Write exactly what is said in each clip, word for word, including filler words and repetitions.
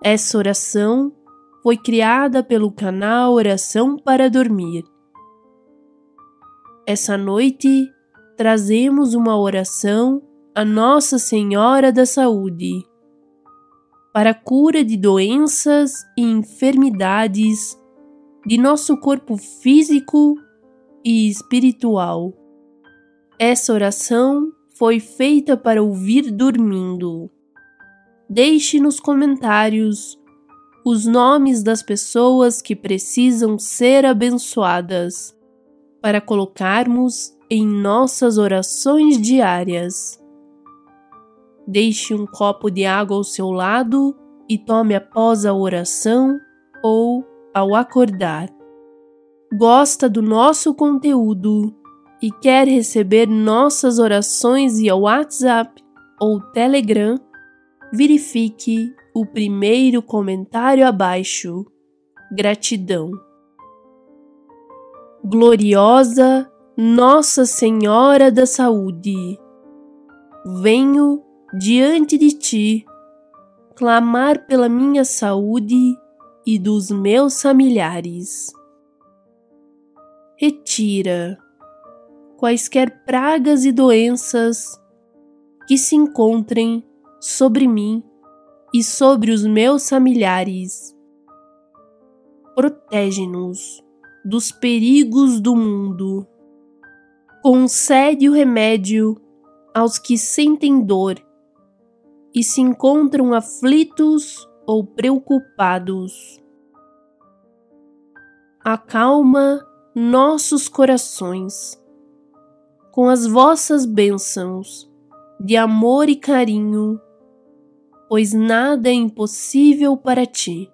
Essa oração foi criada pelo canal Oração para Dormir. Essa noite, trazemos uma oração a Nossa Senhora da Saúde, para a cura de doenças e enfermidades de nosso corpo físico e espiritual. Essa oração foi feita para ouvir dormindo. Deixe nos comentários os nomes das pessoas que precisam ser abençoadas, para colocarmos em nossas orações diárias. Deixe um copo de água ao seu lado e tome após a oração ou ao acordar. Gosta do nosso conteúdo e quer receber nossas orações via WhatsApp ou Telegram? Verifique o primeiro comentário abaixo. Gratidão. Gloriosa Nossa Senhora da Saúde, venho diante de ti clamar pela minha saúde e dos meus familiares. Retira quaisquer pragas e doenças que se encontrem sobre mim e sobre os meus familiares. Protege-nos dos perigos do mundo. Concede o remédio aos que sentem dor e se encontram aflitos ou preocupados. Acalma nossos corações com as vossas bênçãos de amor e carinho, pois nada é impossível para ti.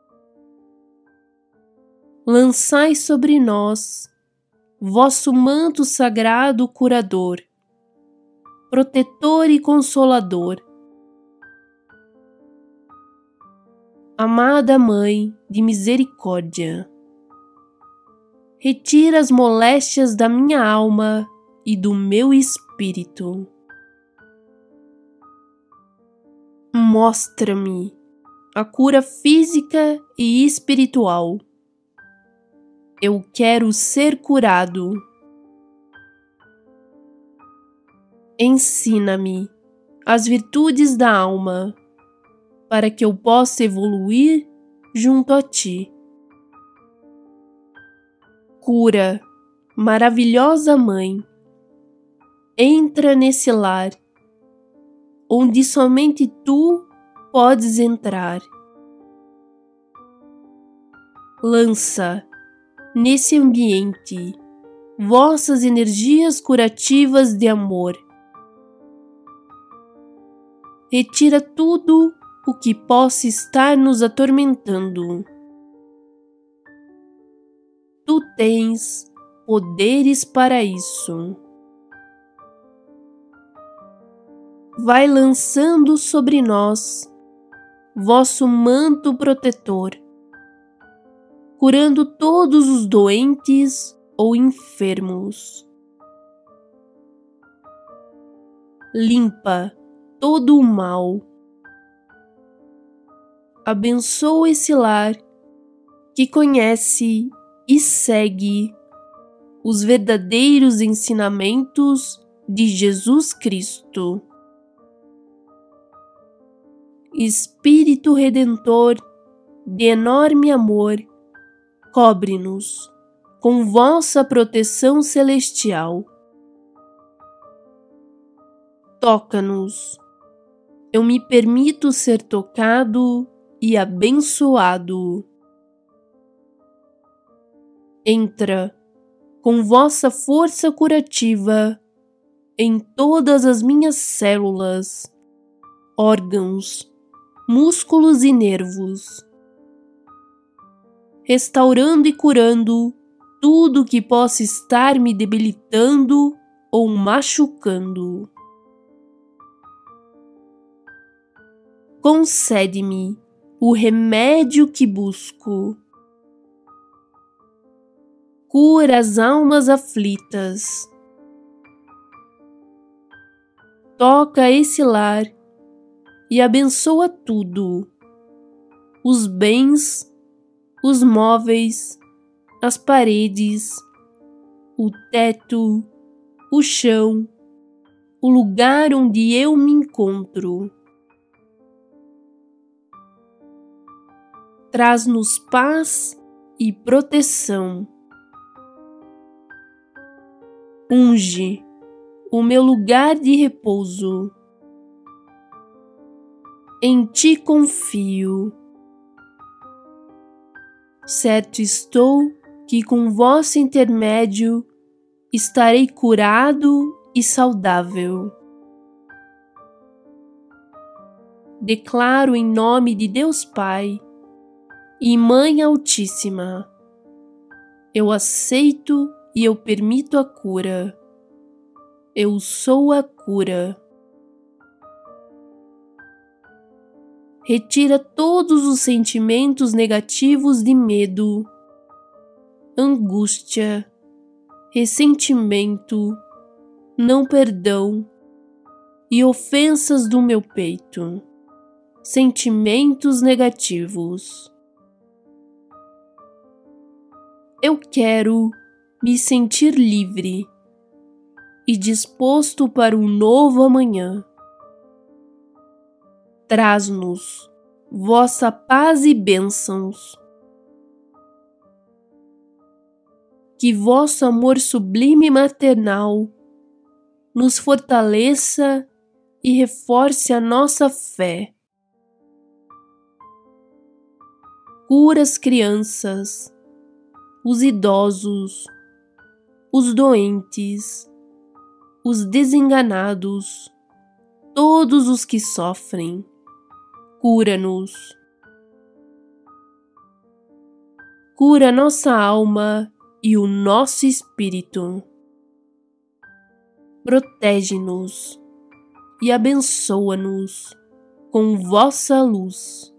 Lançai sobre nós vosso manto sagrado curador, protetor e consolador. Amada Mãe de misericórdia, retira as moléstias da minha alma e do meu espírito. Mostra-me a cura física e espiritual. Eu quero ser curado. Ensina-me as virtudes da alma, para que eu possa evoluir junto a ti. Cura, maravilhosa Mãe, entra nesse lar, onde somente tu podes entrar. Lança nesse ambiente vossas energias curativas de amor. Retira tudo o que possa estar nos atormentando. Tu tens poderes para isso. Vai lançando sobre nós vosso manto protetor, curando todos os doentes ou enfermos. Limpa todo o mal. Abençoa esse lar que conhece e segue os verdadeiros ensinamentos de Jesus Cristo. Espírito Redentor de enorme amor, cobre-nos com vossa proteção celestial. Toca-nos. Eu me permito ser tocado e abençoado. Entra com vossa força curativa em todas as minhas células, órgãos, músculos e nervos, restaurando e curando tudo que possa estar me debilitando ou machucando. Concede-me o remédio que busco. Cura as almas aflitas. Toca esse lar e abençoa tudo, os bens, os móveis, as paredes, o teto, o chão, o lugar onde eu me encontro. Traz-nos paz e proteção. Unge o meu lugar de repouso. Em ti confio. Certo estou que com vosso intermédio estarei curado e saudável. Declaro em nome de Deus Pai e Mãe Altíssima, eu aceito e eu permito a cura. Eu sou a cura. Retira todos os sentimentos negativos de medo, angústia, ressentimento, não perdão e ofensas do meu peito. Sentimentos negativos. Eu quero me sentir livre e disposto para um novo amanhã. Traz-nos vossa paz e bênçãos. Que vosso amor sublime e maternal nos fortaleça e reforce a nossa fé. Cura as crianças, os idosos, os doentes, os desenganados, todos os que sofrem. Cura-nos. Cura nossa alma e o nosso espírito. Protege-nos e abençoa-nos com vossa luz.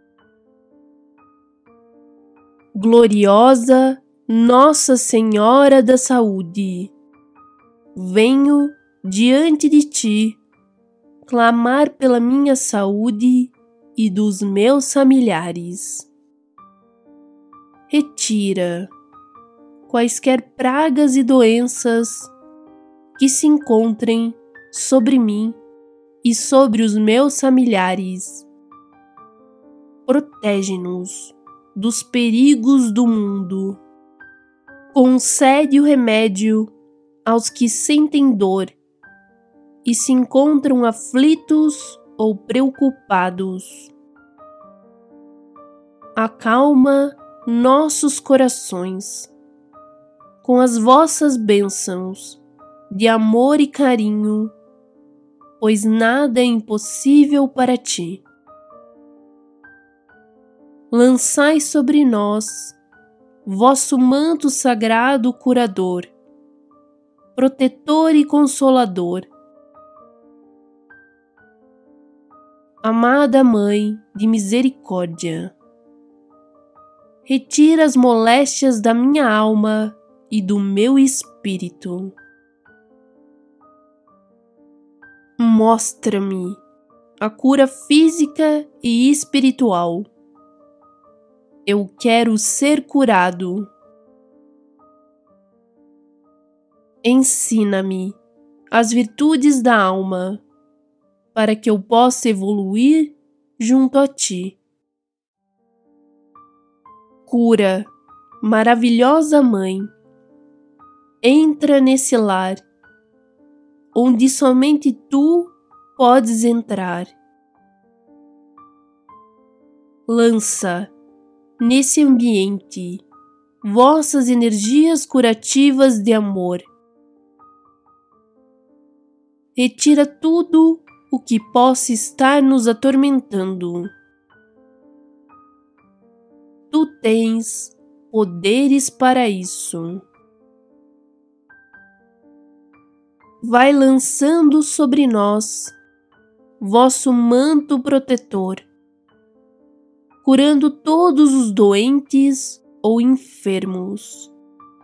Gloriosa Nossa Senhora da Saúde, venho diante de ti clamar pela minha saúde e dos meus familiares. Retira quaisquer pragas e doenças que se encontrem sobre mim e sobre os meus familiares. Protege-nos dos perigos do mundo. Concede o remédio aos que sentem dor e se encontram aflitos ou preocupados. Acalma nossos corações com as vossas bênçãos de amor e carinho, pois nada é impossível para ti. Lançai sobre nós vosso manto sagrado curador, protetor e consolador. Amada Mãe de misericórdia, retira as moléstias da minha alma e do meu espírito. Mostra-me a cura física e espiritual. Eu quero ser curado. Ensina-me as virtudes da alma, para que eu possa evoluir junto a ti. Cura, maravilhosa Mãe, entra nesse lar, onde somente tu podes entrar. Lança nesse ambiente vossas energias curativas de amor. Retira tudo o que possa estar nos atormentando. Tu tens poderes para isso. Vai lançando sobre nós vosso manto protetor, curando todos os doentes ou enfermos.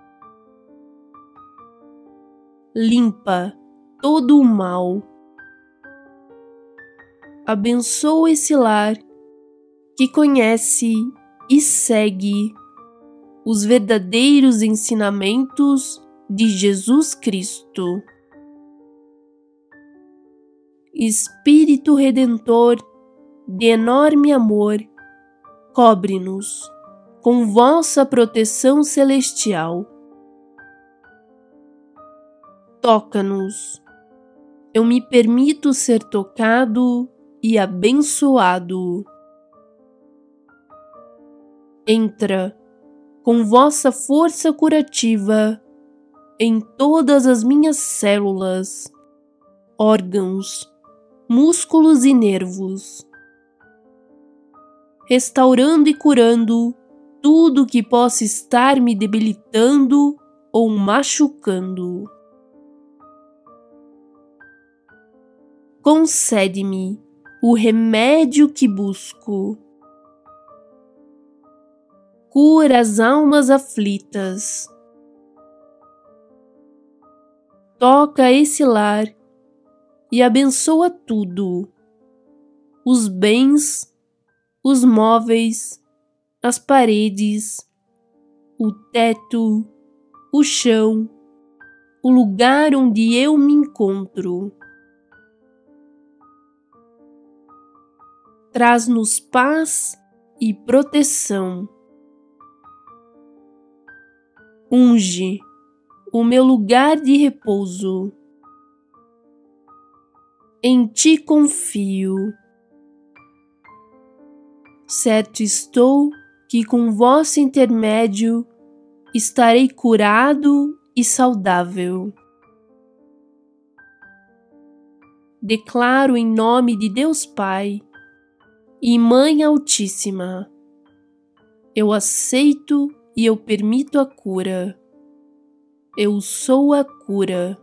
Limpa todo o mal. Abençoa esse lar que conhece e segue os verdadeiros ensinamentos de Jesus Cristo. Espírito Redentor de enorme amor, cobre-nos com vossa proteção celestial. Toca-nos. Eu me permito ser tocado e abençoado. Entra com vossa força curativa em todas as minhas células, órgãos, músculos e nervos, restaurando e curando tudo que possa estar me debilitando ou machucando. Concede-me o remédio que busco. Cura as almas aflitas. Toca esse lar e abençoa tudo: os bens, os móveis, as paredes, o teto, o chão, o lugar onde eu me encontro. Traz-nos paz e proteção. Unge o meu lugar de repouso. Em ti confio. Certo estou que com vosso intermédio estarei curado e saudável. Declaro em nome de Deus Pai e Mãe Altíssima, eu aceito e eu permito a cura. Eu sou a cura.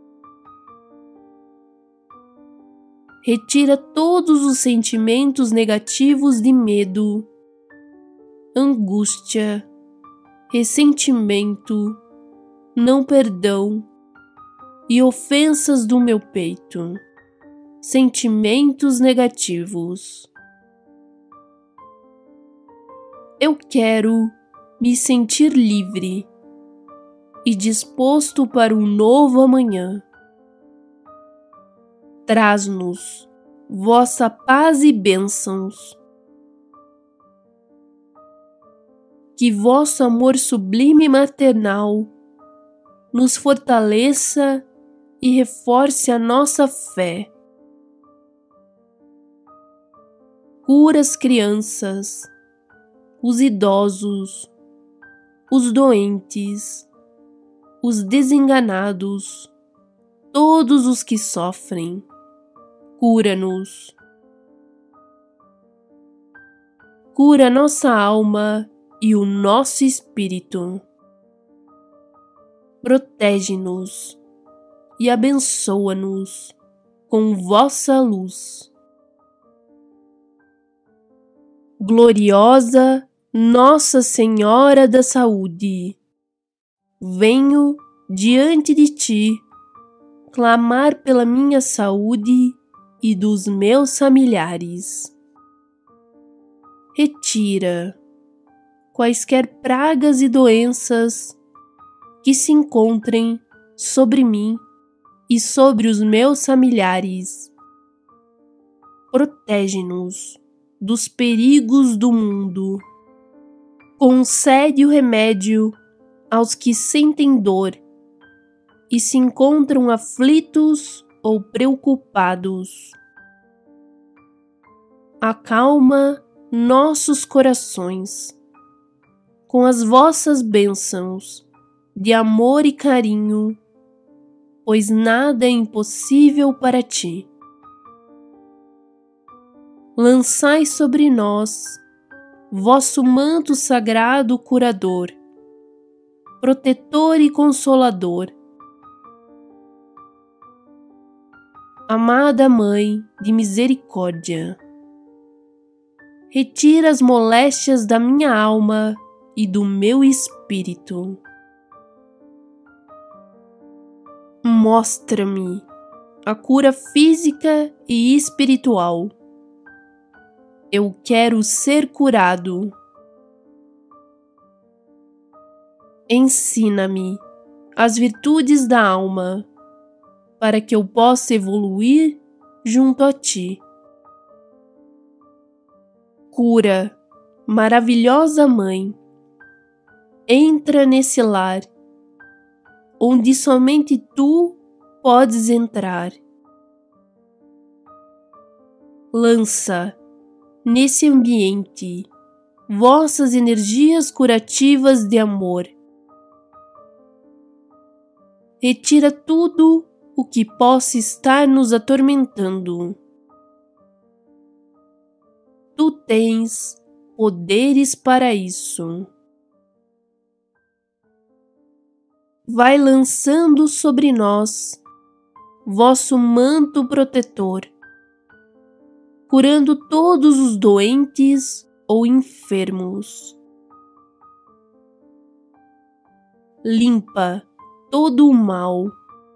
Retira todos os sentimentos negativos de medo, angústia, ressentimento, não perdão e ofensas do meu peito. Sentimentos negativos. Eu quero me sentir livre e disposto para um novo amanhã. Traz-nos vossa paz e bênçãos. Que vosso amor sublime e maternal nos fortaleça e reforce a nossa fé. Cura as crianças, os idosos, os doentes, os desenganados, todos os que sofrem. Cura-nos. Cura nossa alma e o nosso espírito. Protege-nos e abençoa-nos com vossa luz. Gloriosa Nossa Senhora da Saúde, venho diante de ti clamar pela minha saúde e dos meus familiares. Retira quaisquer pragas e doenças que se encontrem sobre mim e sobre os meus familiares. Protege-nos dos perigos do mundo. Concede o remédio aos que sentem dor e se encontram aflitos ou preocupados. Acalma nossos corações com as vossas bênçãos de amor e carinho, pois nada é impossível para ti. Lançai sobre nós vosso manto sagrado curador, protetor e consolador. Amada Mãe de misericórdia, retira as moléstias da minha alma e do meu espírito. Mostra-me a cura física e espiritual. Eu quero ser curado. Ensina-me as virtudes da alma, para que eu possa evoluir junto a ti. Cura, maravilhosa Mãe, entra nesse lar, onde somente tu podes entrar. Lança nesse ambiente vossas energias curativas de amor. Retira tudo o que possa estar nos atormentando. Tu tens poderes para isso. Vai lançando sobre nós vosso manto protetor, curando todos os doentes ou enfermos. Limpa todo o mal.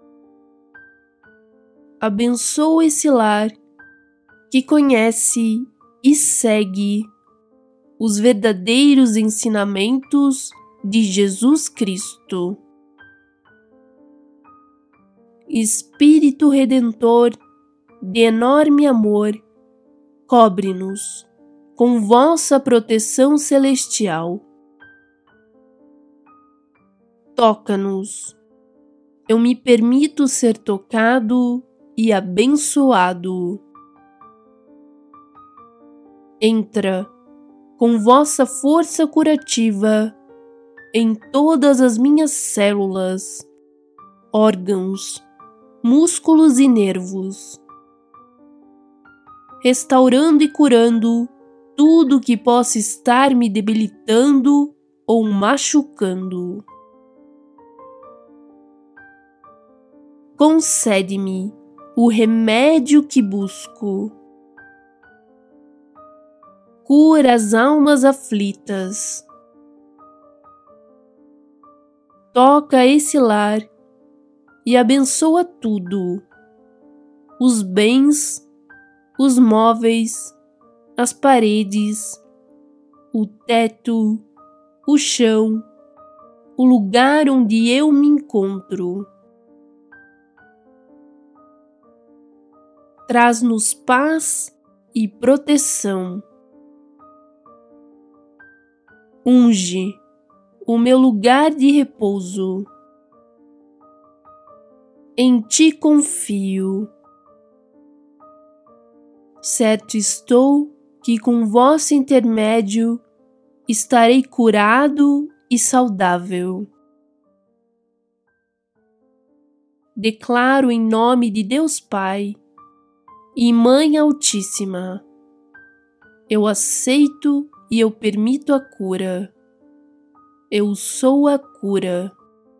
Abençoa esse lar que conhece e segue os verdadeiros ensinamentos de Jesus Cristo. Espírito Redentor de enorme amor, cobre-nos com vossa proteção celestial. Toca-nos. Eu me permito ser tocado e abençoado. Entra com vossa força curativa em todas as minhas células, órgãos, músculos e nervos, restaurando e curando tudo que possa estar me debilitando ou machucando. Concede-me o remédio que busco. Cura as almas aflitas. Toca esse lar e abençoa tudo: os bens, os móveis, as paredes, o teto, o chão, o lugar onde eu me encontro. Traz-nos paz e proteção. Unge o meu lugar de repouso. Em ti confio. Certo estou que com vosso intermédio estarei curado e saudável. Declaro em nome de Deus Pai e Mãe Altíssima, eu aceito e eu permito a cura. Eu sou a cura.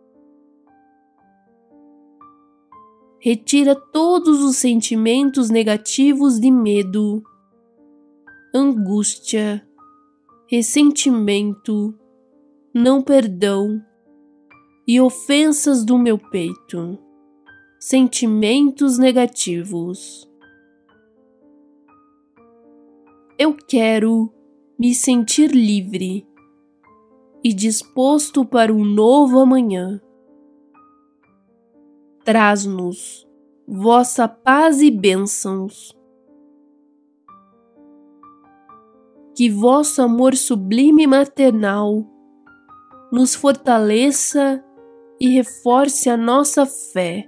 Retira todos os sentimentos negativos de medo, angústia, ressentimento, não perdão e ofensas do meu peito. Sentimentos negativos. Eu quero me sentir livre e disposto para um novo amanhã. Traz-nos vossa paz e bênçãos. Que vosso amor sublime e maternal nos fortaleça e reforce a nossa fé.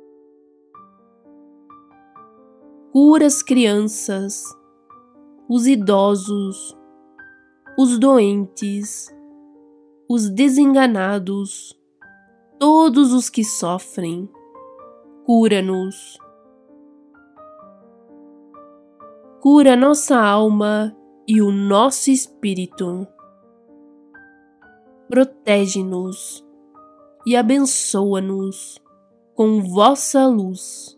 Cura as crianças, os idosos, os doentes, os desenganados, todos os que sofrem. Cura-nos. Cura nossa alma e o nosso espírito. Protege-nos e abençoa-nos com vossa luz.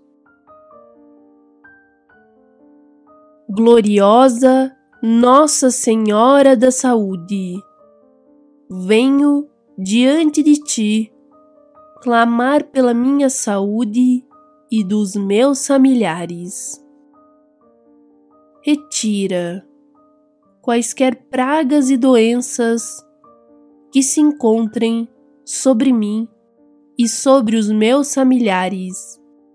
Gloriosa Nossa Senhora da Saúde, venho diante de ti clamar pela minha saúde e dos meus familiares. Retira quaisquer pragas e doenças que se encontrem sobre mim e sobre os meus familiares.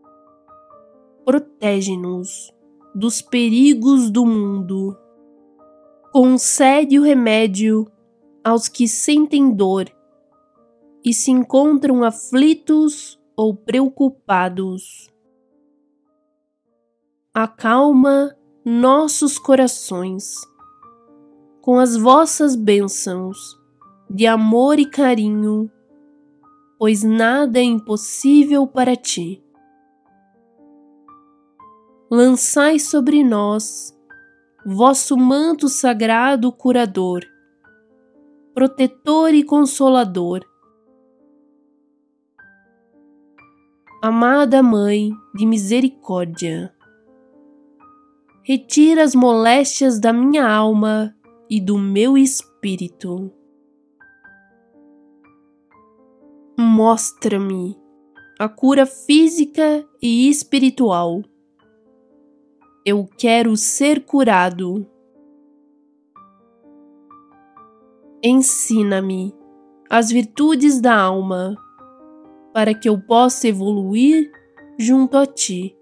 Protege-nos dos perigos do mundo. Concede o remédio aos que sentem dor e se encontram aflitos ou preocupados. Acalma nossos corações com as vossas bênçãos de amor e carinho, pois nada é impossível para ti. Lançai sobre nós vosso manto sagrado curador, protetor e consolador. Amada Mãe de misericórdia, retira as moléstias da minha alma e do meu espírito. Mostra-me a cura física e espiritual. Eu quero ser curado. Ensina-me as virtudes da alma, para que eu possa evoluir junto a ti.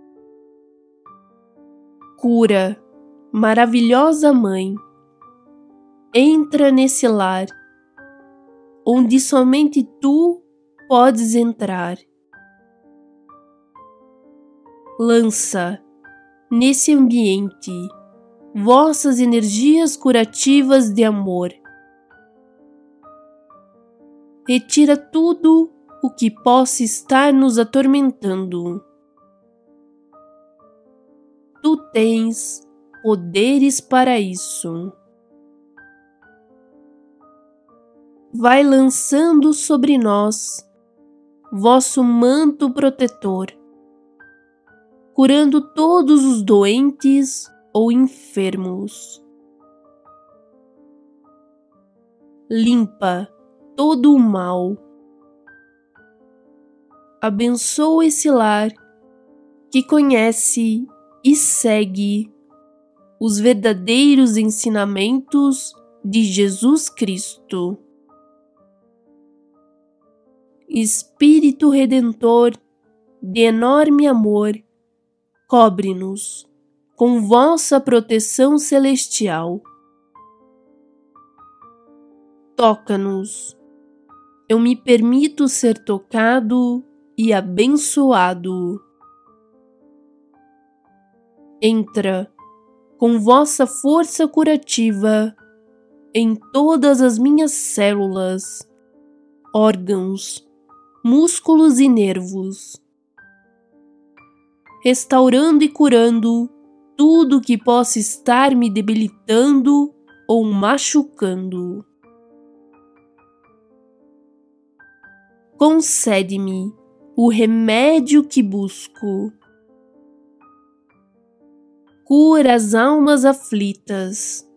Cura, maravilhosa Mãe, entra nesse lar, onde somente tu podes entrar. Lança nesse ambiente vossas energias curativas de amor. Retira tudo o que possa estar nos atormentando. Tu tens poderes para isso. Vai lançando sobre nós vosso manto protetor, curando todos os doentes ou enfermos. Limpa todo o mal. Abençoa esse lar que conhece e segue os verdadeiros ensinamentos de Jesus Cristo. Espírito Redentor de enorme amor, cobre-nos com vossa proteção celestial. Toca-nos. Eu me permito ser tocado e abençoado. Entra com vossa força curativa em todas as minhas células, órgãos, músculos e nervos, restaurando e curando tudo que possa estar me debilitando ou machucando. Concede-me o remédio que busco. Cura as almas aflitas.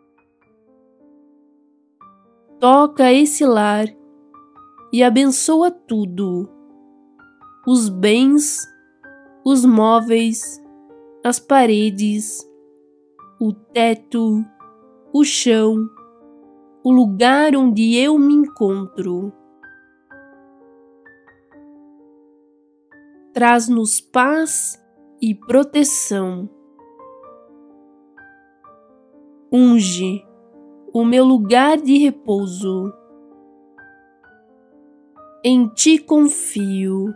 Toca esse lar e abençoa tudo: os bens, os móveis, as paredes, o teto, o chão, o lugar onde eu me encontro. Traz-nos paz e proteção. Unge o meu lugar de repouso. Em ti confio.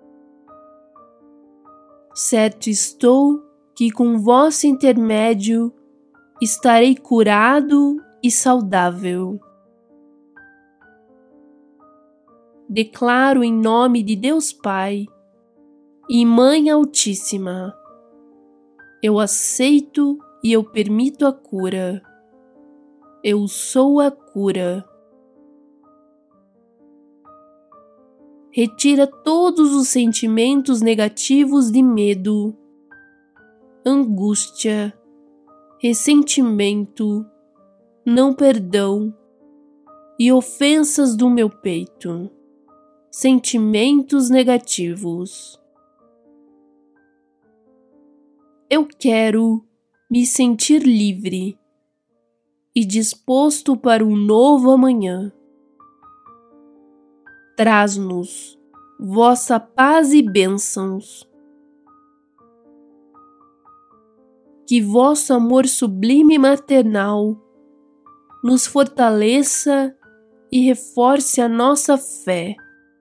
Certo estou que com vosso intermédio estarei curado e saudável. Declaro em nome de Deus Pai e Mãe Altíssima, eu aceito e eu permito a cura. Eu sou a cura. Retira todos os sentimentos negativos de medo, angústia, ressentimento, não perdão e ofensas do meu peito. Sentimentos negativos. Eu quero me sentir livre, e disposto para um novo amanhã. Traz-nos vossa paz e bênçãos. Que vosso amor sublime e maternal nos fortaleça e reforce a nossa fé.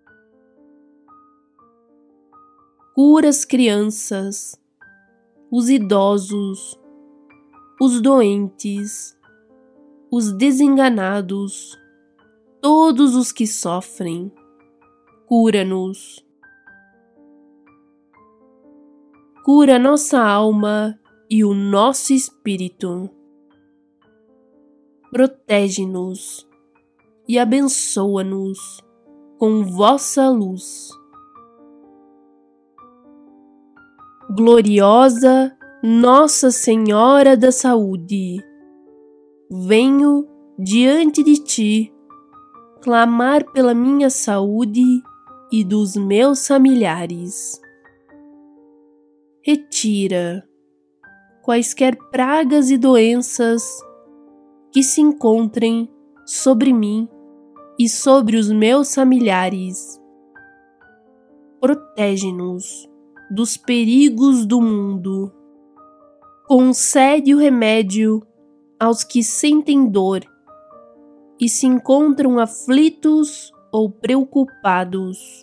Cura as crianças, os idosos, os doentes, os desenganados, todos os que sofrem. Cura-nos. Cura nossa alma e o nosso espírito. Protege-nos e abençoa-nos com vossa luz. Gloriosa Nossa Senhora da Saúde, venho diante de ti clamar pela minha saúde e dos meus familiares. Retira quaisquer pragas e doenças que se encontrem sobre mim e sobre os meus familiares. Protege-nos dos perigos do mundo. Concede o remédio aos que sentem dor e se encontram aflitos ou preocupados.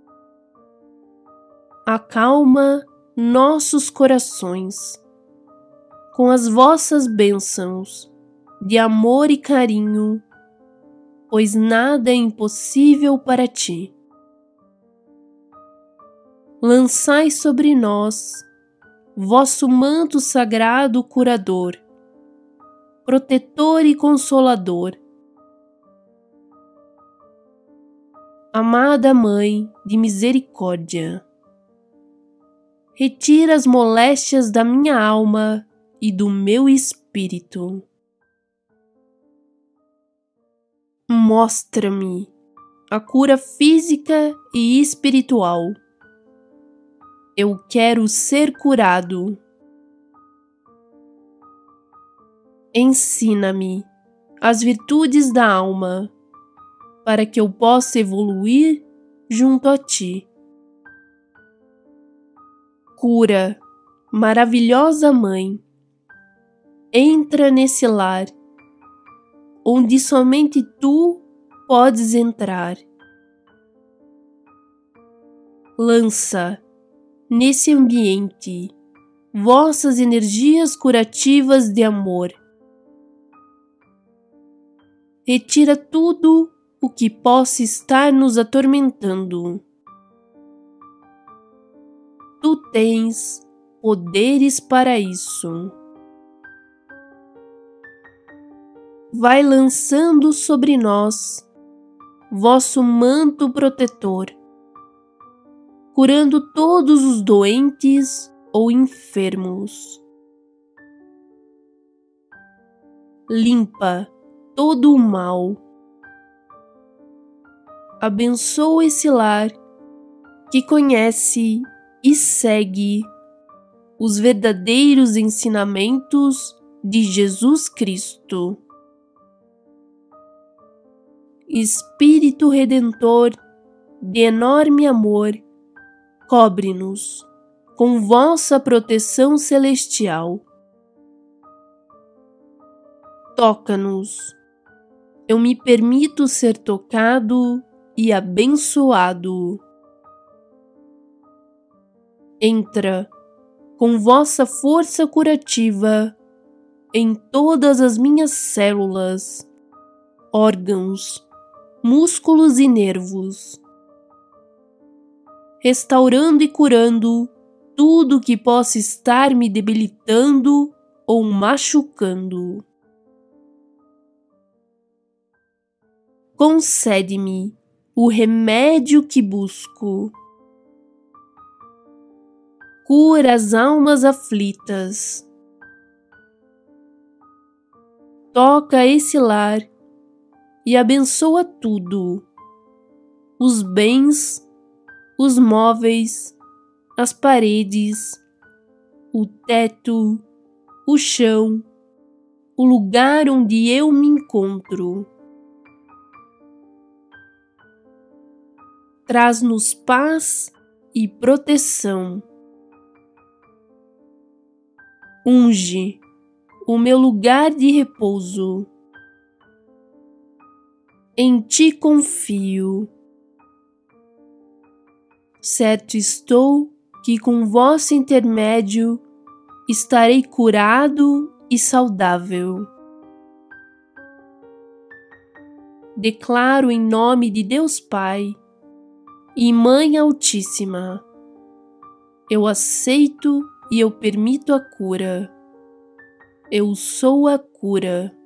Acalma nossos corações com as vossas bênçãos de amor e carinho, pois nada é impossível para ti. Lançai sobre nós vosso manto sagrado curador, protetor e consolador. Amada Mãe de misericórdia, retira as moléstias da minha alma e do meu espírito. Mostra-me a cura física e espiritual. Eu quero ser curado. Ensina-me as virtudes da alma, para que eu possa evoluir junto a ti. Cura, maravilhosa Mãe, entra nesse lar, onde somente tu podes entrar. Lança nesse ambiente vossas energias curativas de amor. Retira tudo o que possa estar nos atormentando. Tu tens poderes para isso. Vai lançando sobre nós vosso manto protetor, curando todos os doentes ou enfermos. Limpa todo o mal. Abençoa esse lar que conhece e segue os verdadeiros ensinamentos de Jesus Cristo. Espírito Redentor de enorme amor, cobre-nos com vossa proteção celestial. Toca-nos. Eu me permito ser tocado e abençoado. Entra com vossa força curativa em todas as minhas células, órgãos, músculos e nervos, restaurando e curando tudo que possa estar me debilitando ou machucando. Concede-me o remédio que busco. Cura as almas aflitas. Toca esse lar e abençoa tudo: os bens, os móveis, as paredes, o teto, o chão, o lugar onde eu me encontro. Traz-nos paz e proteção. Unge o meu lugar de repouso. Em ti confio. Certo estou que com vosso intermédio estarei curado e saudável. Declaro em nome de Deus Pai e Mãe Altíssima, eu aceito e eu permito a cura. Eu sou a cura.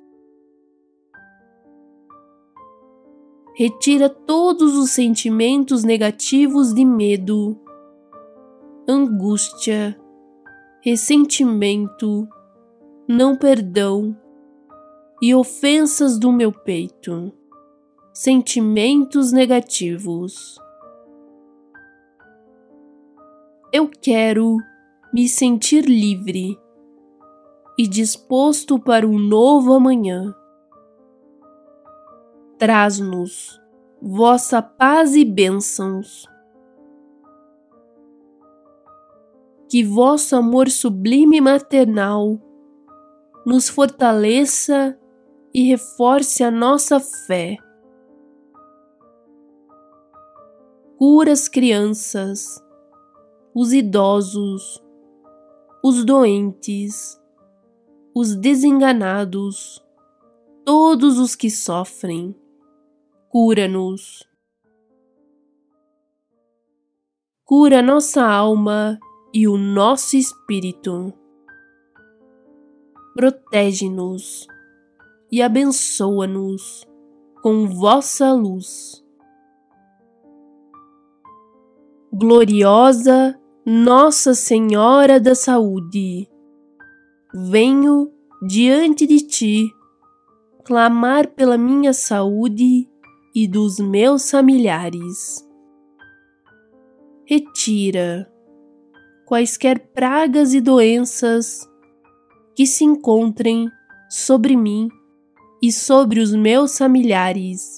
Retira todos os sentimentos negativos de medo, angústia, ressentimento, não perdão e ofensas do meu peito. Sentimentos negativos. Eu quero me sentir livre e disposto para um novo amanhã. Traz-nos vossa paz e bênçãos. Que vosso amor sublime e maternal nos fortaleça e reforce a nossa fé. Cura as crianças, os idosos, os doentes, os desenganados, todos os que sofrem. Cura-nos. Cura nossa alma e o nosso espírito. Protege-nos e abençoa-nos com vossa luz. Gloriosa Nossa Senhora da Saúde, venho diante de ti clamar pela minha saúde e dos meus familiares. Retira quaisquer pragas e doenças que se encontrem sobre mim e sobre os meus familiares.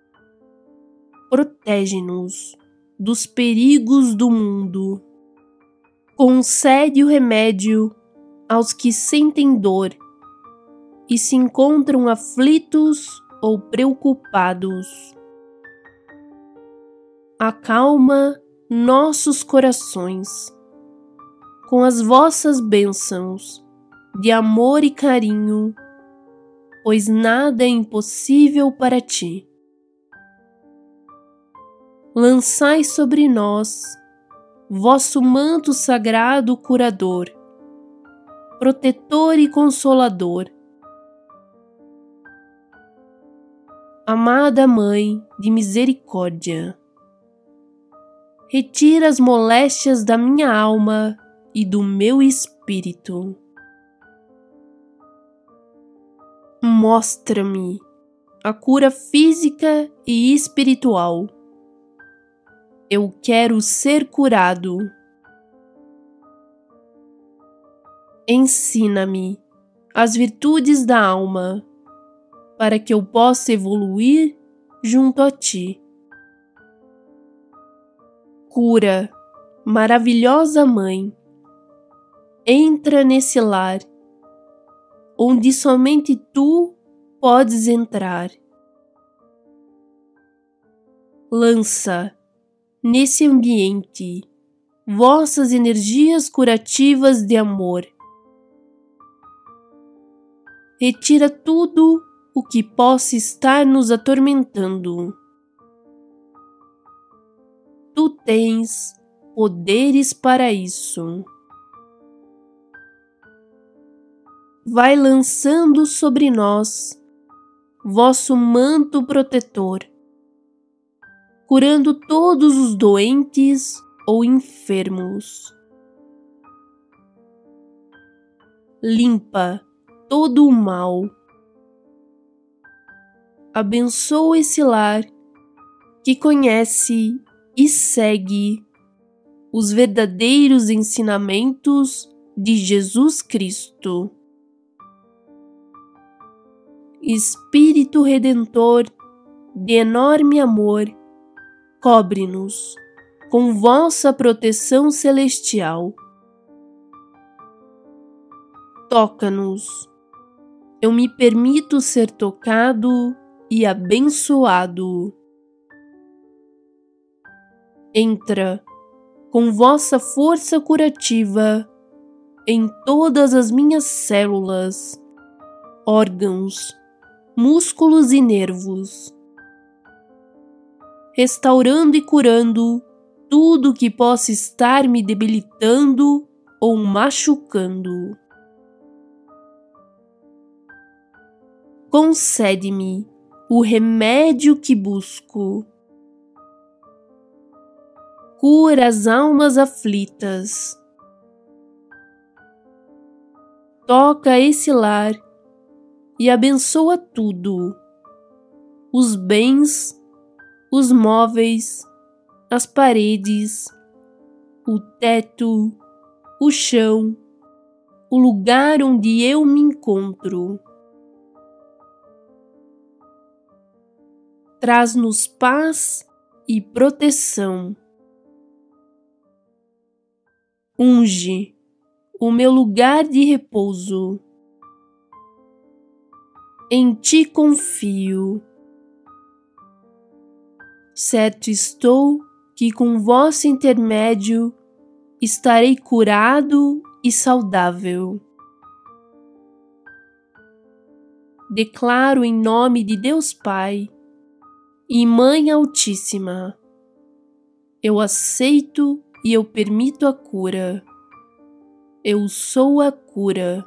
Protege-nos dos perigos do mundo. Concede o remédio aos que sentem dor e se encontram aflitos ou preocupados. Acalma nossos corações com as vossas bênçãos de amor e carinho, pois nada é impossível para ti. Lançai sobre nós vosso manto sagrado curador, protetor e consolador. Amada Mãe de misericórdia, retira as moléstias da minha alma e do meu espírito. Mostra-me a cura física e espiritual. Eu quero ser curado. Ensina-me as virtudes da alma, para que eu possa evoluir junto a ti. Cura, maravilhosa Mãe, entra nesse lar, onde somente tu podes entrar. Lança nesse ambiente vossas energias curativas de amor. Retira tudo o que possa estar nos atormentando. Tu tens poderes para isso. Vai lançando sobre nós vosso manto protetor, curando todos os doentes ou enfermos. Limpa todo o mal. Abençoa esse lar que conhece e segue os verdadeiros ensinamentos de Jesus Cristo. Espírito Redentor de enorme amor, cobre-nos com vossa proteção celestial. Toca-nos. Eu me permito ser tocado e abençoado. Entra com vossa força curativa em todas as minhas células, órgãos, músculos e nervos, restaurando e curando tudo que possa estar me debilitando ou machucando. Concede-me o remédio que busco. Cura as almas aflitas. Toca esse lar e abençoa tudo: os bens, os móveis, as paredes, o teto, o chão, o lugar onde eu me encontro. Traz-nos paz e proteção. Unge o meu lugar de repouso. Em ti confio. Certo estou que com vosso intermédio estarei curado e saudável. Declaro em nome de Deus Pai e Mãe Altíssima, eu aceito e eu permito a cura. Eu sou a cura.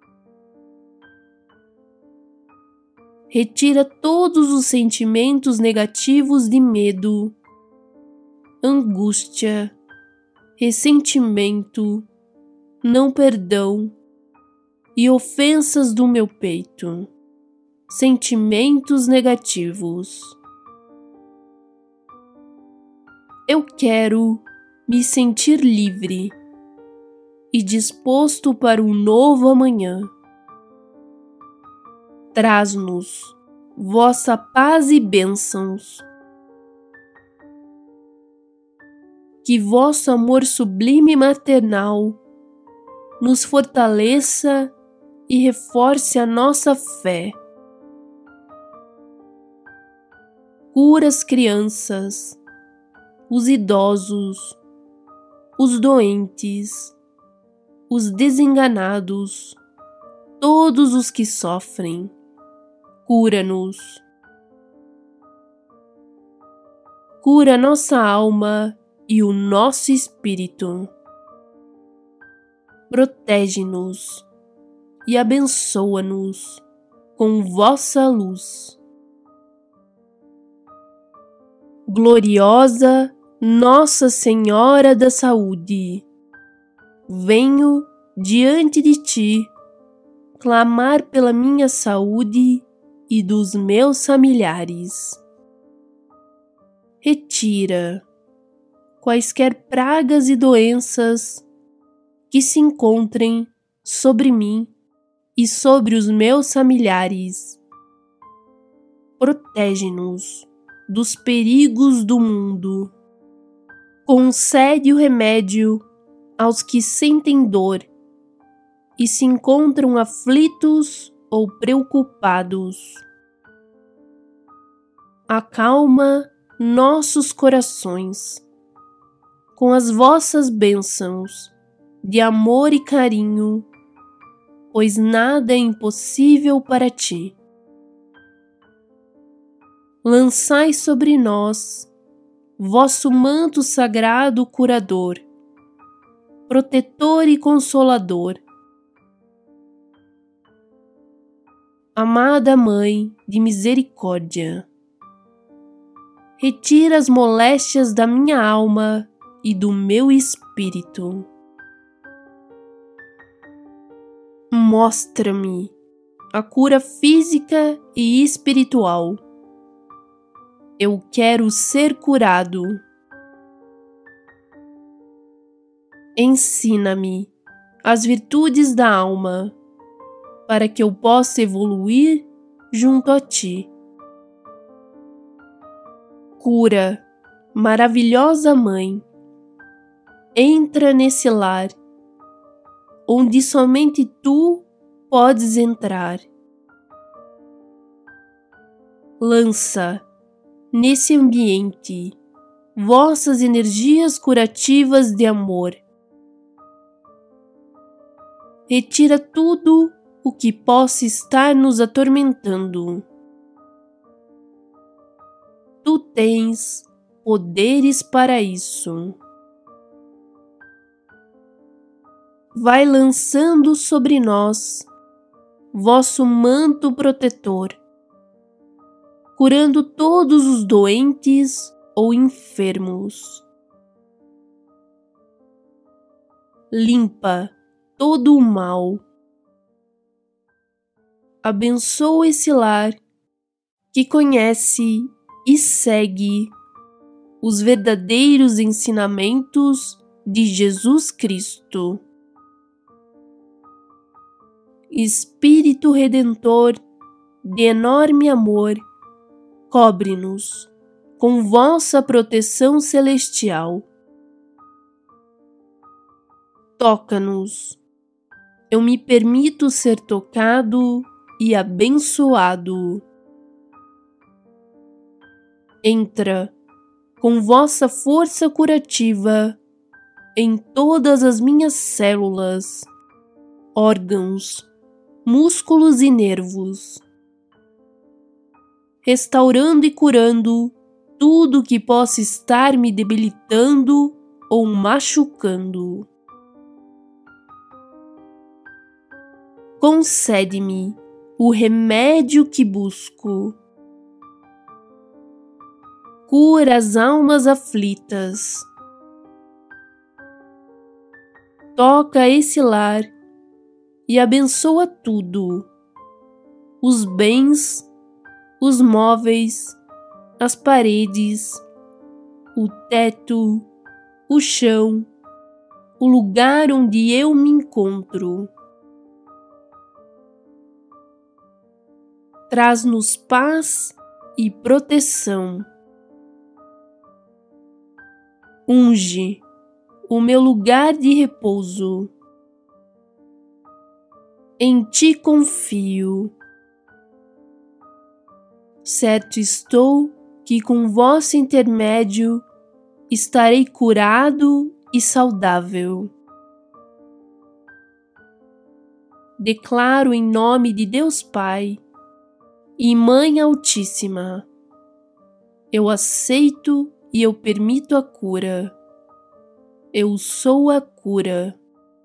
Retira todos os sentimentos negativos de medo, angústia, ressentimento, não perdão e ofensas do meu peito. Sentimentos negativos. Eu quero me sentir livre e disposto para um novo amanhã. Traz-nos vossa paz e bênçãos. Que vosso amor sublime e maternal nos fortaleça e reforce a nossa fé. Cura as crianças, os idosos, os doentes, os desenganados, todos os que sofrem. Cura-nos. Cura nossa alma e o nosso espírito. Protege-nos e abençoa-nos com vossa luz. Gloriosa Nossa Senhora da Saúde, venho diante de ti clamar pela minha saúde e dos meus familiares. Retira quaisquer pragas e doenças que se encontrem sobre mim e sobre os meus familiares. Protege-nos dos perigos do mundo. Concede o remédio aos que sentem dor e se encontram aflitos ou preocupados. Acalma nossos corações com as vossas bênçãos de amor e carinho, pois nada é impossível para ti. Lançai sobre nós vosso manto sagrado curador, protetor e consolador. Amada Mãe de misericórdia, retira as moléstias da minha alma e do meu espírito. Mostra-me a cura física e espiritual. Eu quero ser curado. Ensina-me as virtudes da alma, para que eu possa evoluir junto a ti. Cura, maravilhosa Mãe, entra nesse lar, onde somente tu podes entrar. Lança nesse ambiente vossas energias curativas de amor. Retira tudo o que possa estar nos atormentando. Tu tens poderes para isso. Vai lançando sobre nós vosso manto protetor, curando todos os doentes ou enfermos. Limpa todo o mal. Abençoa esse lar que conhece e segue os verdadeiros ensinamentos de Jesus Cristo. Espírito Redentor de enorme amor, cobre-nos com vossa proteção celestial. Toca-nos. Eu me permito ser tocado e abençoado. Entra com vossa força curativa em todas as minhas células, órgãos, músculos e nervos, restaurando e curando tudo que possa estar me debilitando ou machucando. Concede-me o remédio que busco. Cura as almas aflitas. Toca esse lar e abençoa tudo: os bens, os móveis, as paredes, o teto, o chão, o lugar onde eu me encontro. Traz-nos paz e proteção. Unge o meu lugar de repouso. Em ti confio. Certo estou que com vosso intermédio estarei curado e saudável. Declaro em nome de Deus Pai e Mãe Altíssima, eu aceito e eu permito a cura. Eu sou a cura.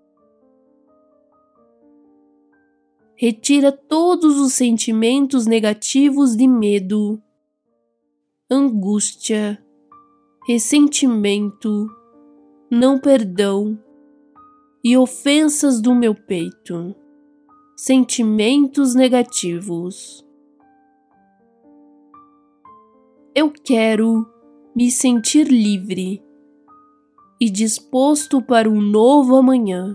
Retira todos os sentimentos negativos de medo, angústia, ressentimento, não perdão e ofensas do meu peito. Sentimentos negativos. Eu quero me sentir livre e disposto para um novo amanhã.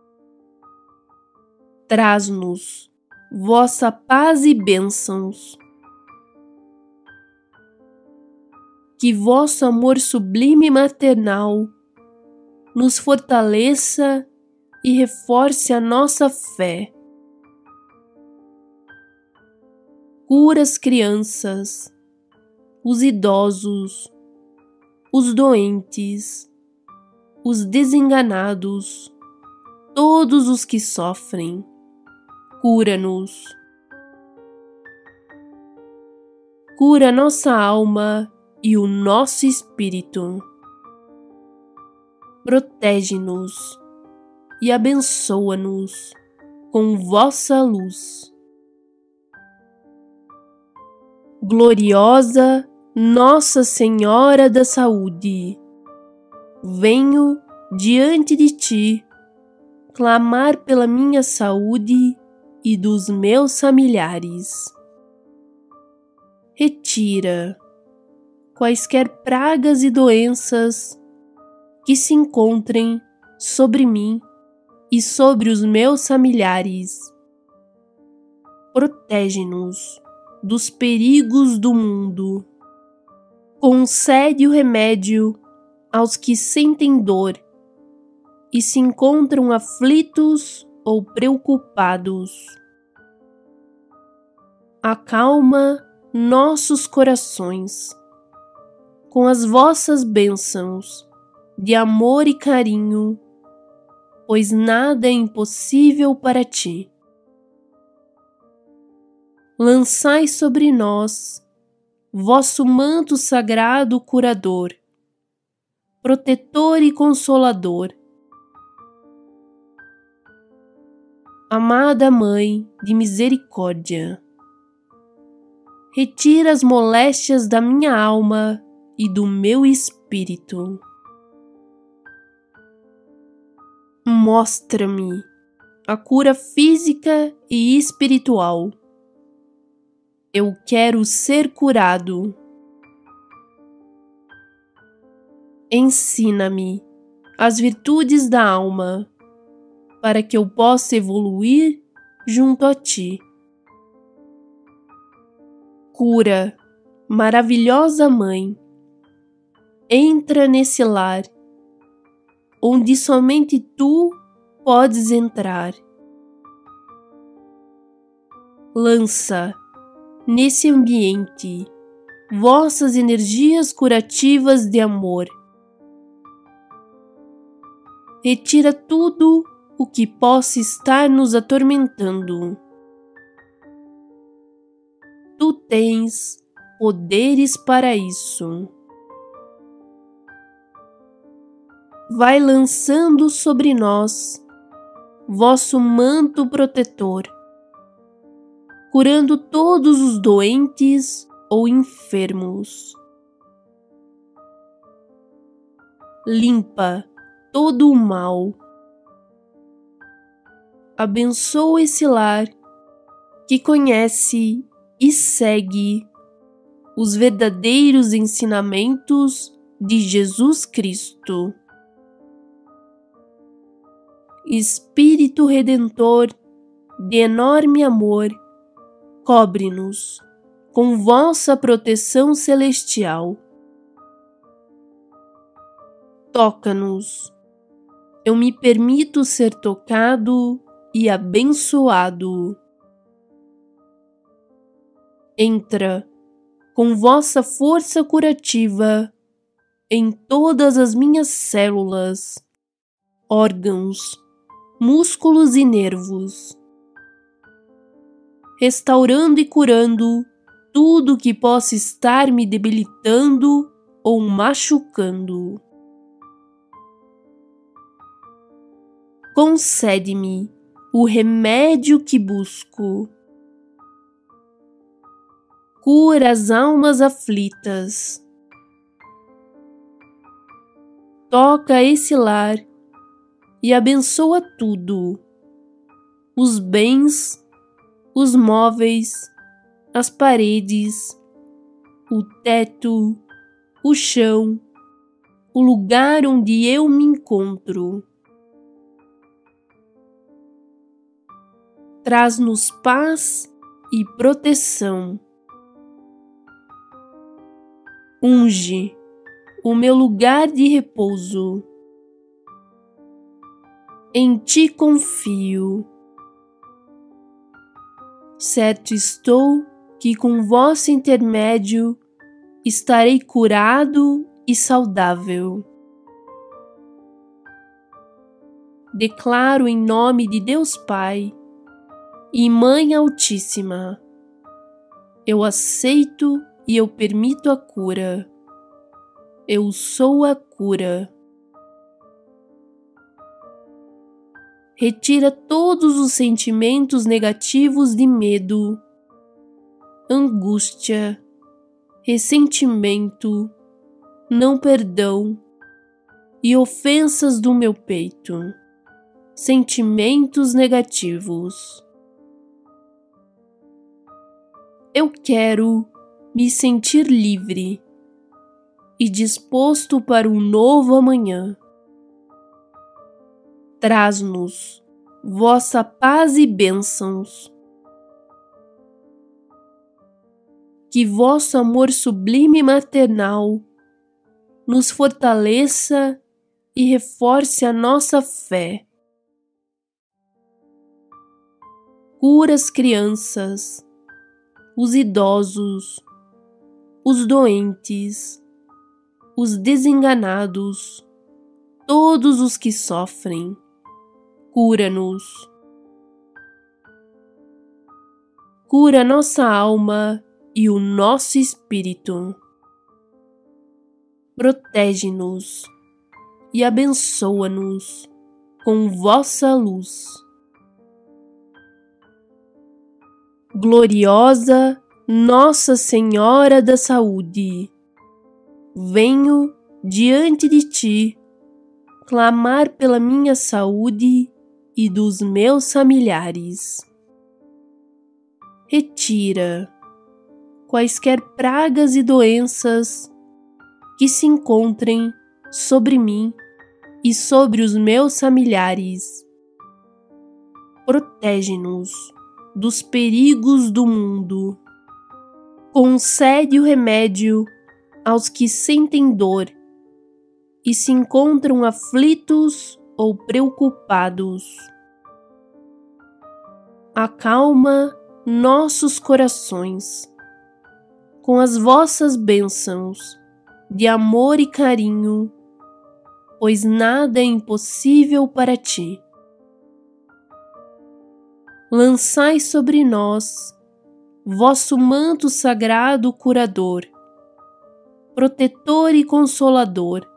Traz-nos vossa paz e bênçãos. Que vosso amor sublime e maternal nos fortaleça e reforce a nossa fé. Cura as crianças, os idosos, os doentes, os desenganados, todos os que sofrem. Cura-nos. Cura nossa alma e o nosso espírito. Protege-nos e abençoa-nos com vossa luz. Gloriosa Nossa Senhora da Saúde, venho diante de ti clamar pela minha saúde e dos meus familiares. Retira quaisquer pragas e doenças que se encontrem sobre mim e sobre os meus familiares. Protege-nos dos perigos do mundo. Concede o remédio aos que sentem dor e se encontram aflitos ou preocupados. Acalma nossos corações com as vossas bênçãos de amor e carinho, pois nada é impossível para ti. Lançai sobre nós vosso manto sagrado curador, protetor e consolador. Amada Mãe de misericórdia, retira as moléstias da minha alma e do meu espírito. Mostra-me a cura física e espiritual. Eu quero ser curado. Ensina-me as virtudes da alma, para que eu possa evoluir junto a ti. Cura, maravilhosa Mãe, entra nesse lar, onde somente tu podes entrar. Lança nesse ambiente vossas energias curativas de amor. Retira tudo o que possa estar nos atormentando. Tu tens poderes para isso. Vai lançando sobre nós vosso manto protetor, curando todos os doentes ou enfermos. Limpa todo o mal. Abençoa esse lar que conhece e segue os verdadeiros ensinamentos de Jesus Cristo. Espírito Redentor de enorme amor, cobre-nos com vossa proteção celestial. Toca-nos. Eu me permito ser tocado e abençoado. Entra com vossa força curativa em todas as minhas células, órgãos, músculos e nervos, restaurando e curando tudo que possa estar me debilitando ou machucando. Concede-me o remédio que busco. Cura as almas aflitas. Toca esse lar e abençoa tudo: os bens, os móveis, as paredes, o teto, o chão, o lugar onde eu me encontro. Traz-nos paz e proteção. Unge o meu lugar de repouso. Em ti confio. Certo estou que com vosso intermédio estarei curado e saudável. Declaro em nome de Deus Pai e Mãe Altíssima, eu aceito e eu permito a cura. Eu sou a cura. Retira todos os sentimentos negativos de medo, angústia, ressentimento, não perdão e ofensas do meu peito. Sentimentos negativos. Eu quero me sentir livre e disposto para um novo amanhã. Traz-nos vossa paz e bênçãos. que vosso amor sublime e maternal nos fortaleça e reforce a nossa fé. Cura as crianças, os idosos, os doentes, os desenganados, todos os que sofrem. Cura-nos. Cura nossa alma e o nosso espírito. Protege-nos e abençoa-nos com vossa luz. Gloriosa Nossa Senhora da Saúde, venho diante de ti clamar pela minha saúde e dos meus familiares. Retira quaisquer pragas e doenças que se encontrem sobre mim e sobre os meus familiares. Protege-nos dos perigos do mundo. Concede o remédio aos que sentem dor e se encontram aflitos ou preocupados. Acalma nossos corações com as vossas bênçãos de amor e carinho, pois nada é impossível para ti. Lançai sobre nós vosso manto sagrado curador, protetor e consolador.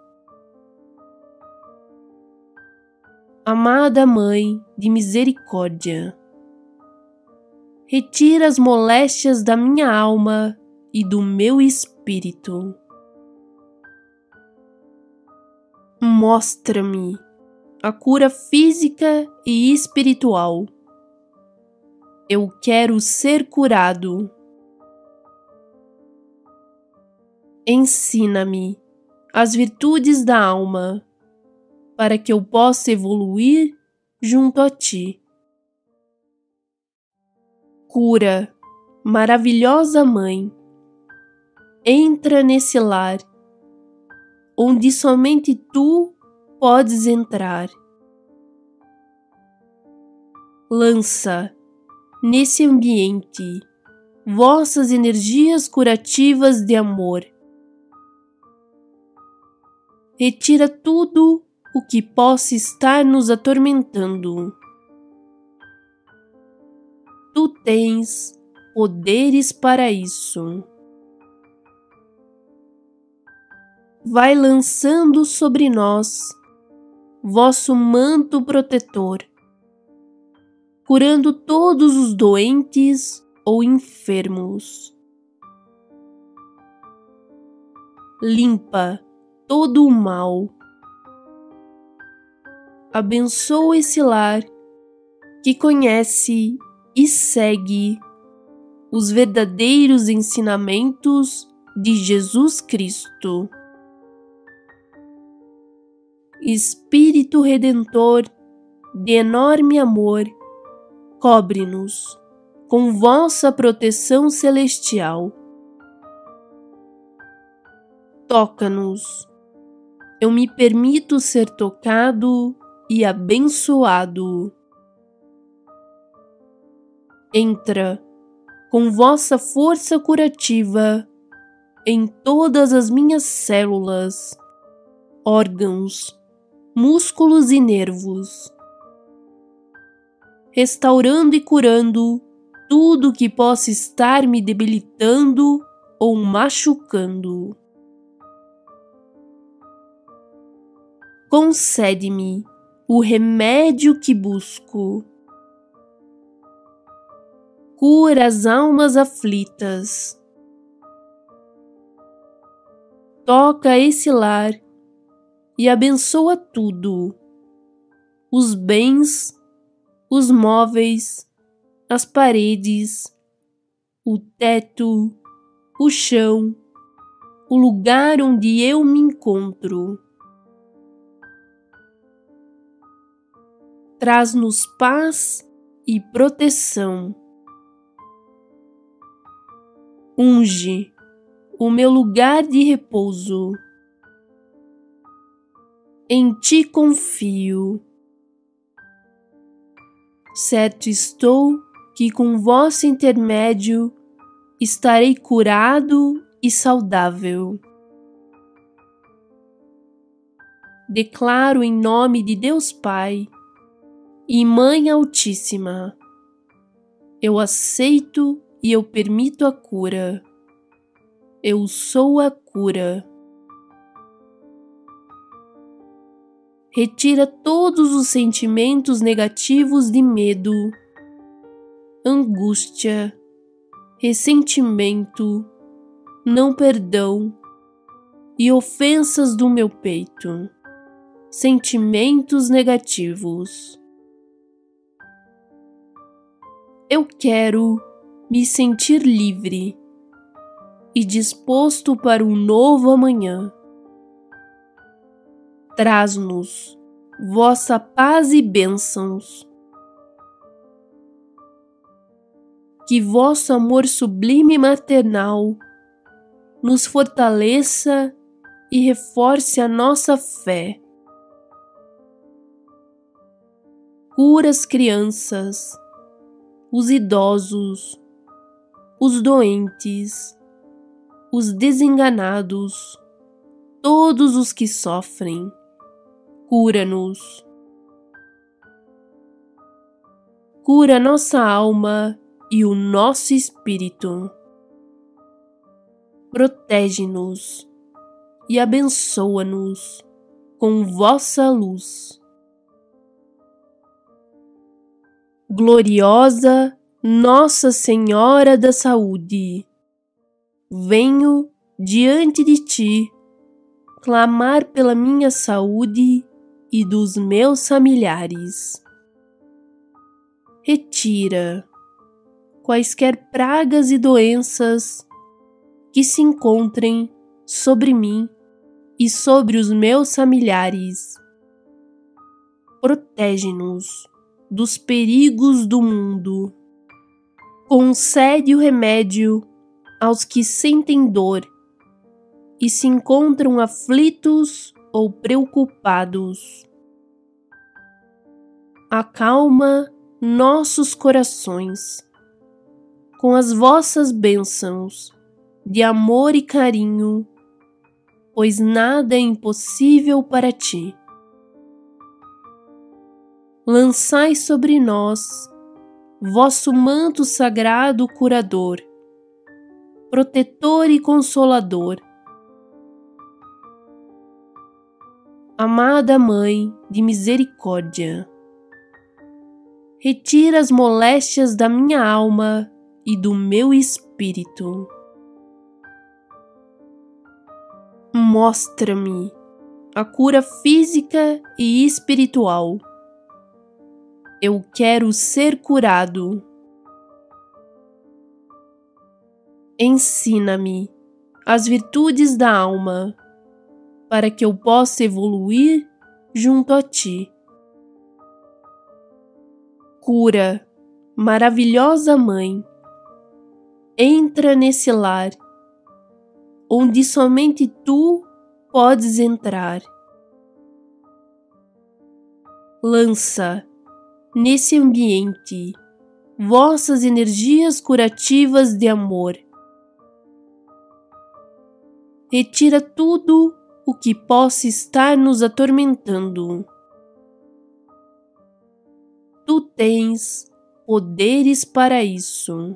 Amada Mãe de misericórdia, retira as moléstias da minha alma e do meu espírito. Mostra-me a cura física e espiritual. Eu quero ser curado. Ensina-me as virtudes da alma, para que eu possa evoluir junto a ti. Cura, maravilhosa Mãe, entra nesse lar, onde somente tu podes entrar. Lança nesse ambiente vossas energias curativas de amor. Retira tudo o que possa estar nos atormentando. Tu tens poderes para isso. Vai lançando sobre nós vosso manto protetor, curando todos os doentes ou enfermos. Limpa todo o mal. Abençoa esse lar que conhece e segue os verdadeiros ensinamentos de Jesus Cristo. Espírito Redentor de enorme amor, cobre-nos com vossa proteção celestial. Toca-nos. Eu me permito ser tocado e abençoado. Entra com vossa força curativa em todas as minhas células, órgãos, músculos e nervos, restaurando e curando tudo que possa estar me debilitando ou machucando. Concede-me o remédio que busco. Cura as almas aflitas. Toca esse lar e abençoa tudo: os bens, os móveis, as paredes, o teto, o chão, o lugar onde eu me encontro. Traz-nos paz e proteção. unge o meu lugar de repouso. Em ti confio. Certo estou que com vosso intermédio estarei curado e saudável. Declaro em nome de Deus Pai e Mãe Altíssima, eu aceito e eu permito a cura. Eu sou a cura. Retira todos os sentimentos negativos de medo, angústia, ressentimento, não perdão e ofensas do meu peito. Sentimentos negativos. Eu quero me sentir livre e disposto para um novo amanhã. Traz-nos vossa paz e bênçãos. Que vosso amor sublime e maternal nos fortaleça e reforce a nossa fé. Cura as crianças, os idosos, os doentes, os desenganados, todos os que sofrem. Cura-nos. Cura nossa alma e o nosso espírito. Protege-nos e abençoa-nos com vossa luz. Gloriosa Nossa Senhora da Saúde, venho diante de ti clamar pela minha saúde e dos meus familiares. Retira quaisquer pragas e doenças que se encontrem sobre mim e sobre os meus familiares. Protege-nos dos perigos do mundo. Concede o remédio aos que sentem dor e se encontram aflitos ou preocupados. Acalma nossos corações com as vossas bênçãos de amor e carinho, pois nada é impossível para ti. Lançai sobre nós vosso manto sagrado curador, protetor e consolador. Amada Mãe de misericórdia, retira as moléstias da minha alma e do meu espírito. Mostra-me a cura física e espiritual. Eu quero ser curado. Ensina-me as virtudes da alma, para que eu possa evoluir junto a ti. Cura, maravilhosa Mãe, entra nesse lar, onde somente tu podes entrar. Lança nesse ambiente vossas energias curativas de amor. Retira tudo o que possa estar nos atormentando. Tu tens poderes para isso.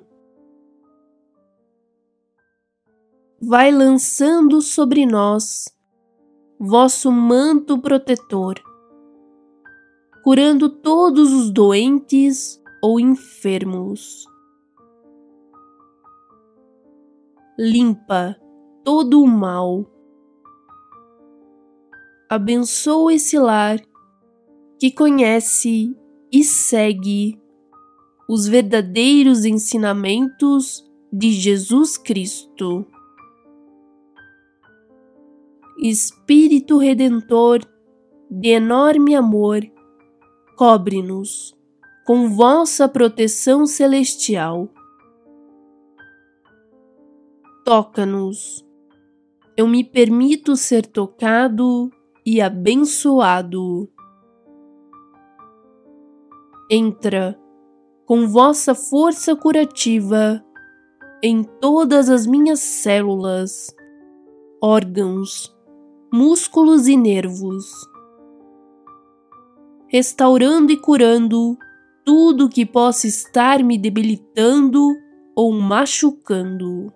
Vai lançando sobre nós vosso manto protetor, curando todos os doentes ou enfermos. Limpa todo o mal. Abençoa esse lar que conhece e segue os verdadeiros ensinamentos de Jesus Cristo. Espírito Redentor de enorme amor, cobre-nos com vossa proteção celestial. toca-nos. Eu me permito ser tocado e abençoado. Entra com vossa força curativa em todas as minhas células, órgãos, músculos e nervos, restaurando e curando tudo que possa estar me debilitando ou machucando.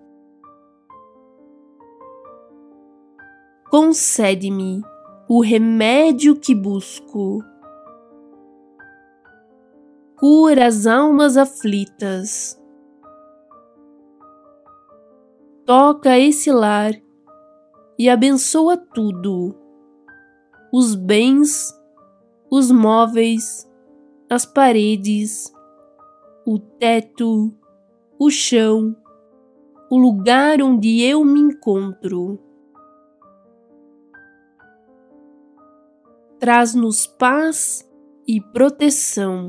Concede-me o remédio que busco. Cura as almas aflitas. Toca esse lar e abençoa tudo: os bens, os móveis, as paredes, o teto, o chão, o lugar onde eu me encontro. Traz-nos paz e proteção.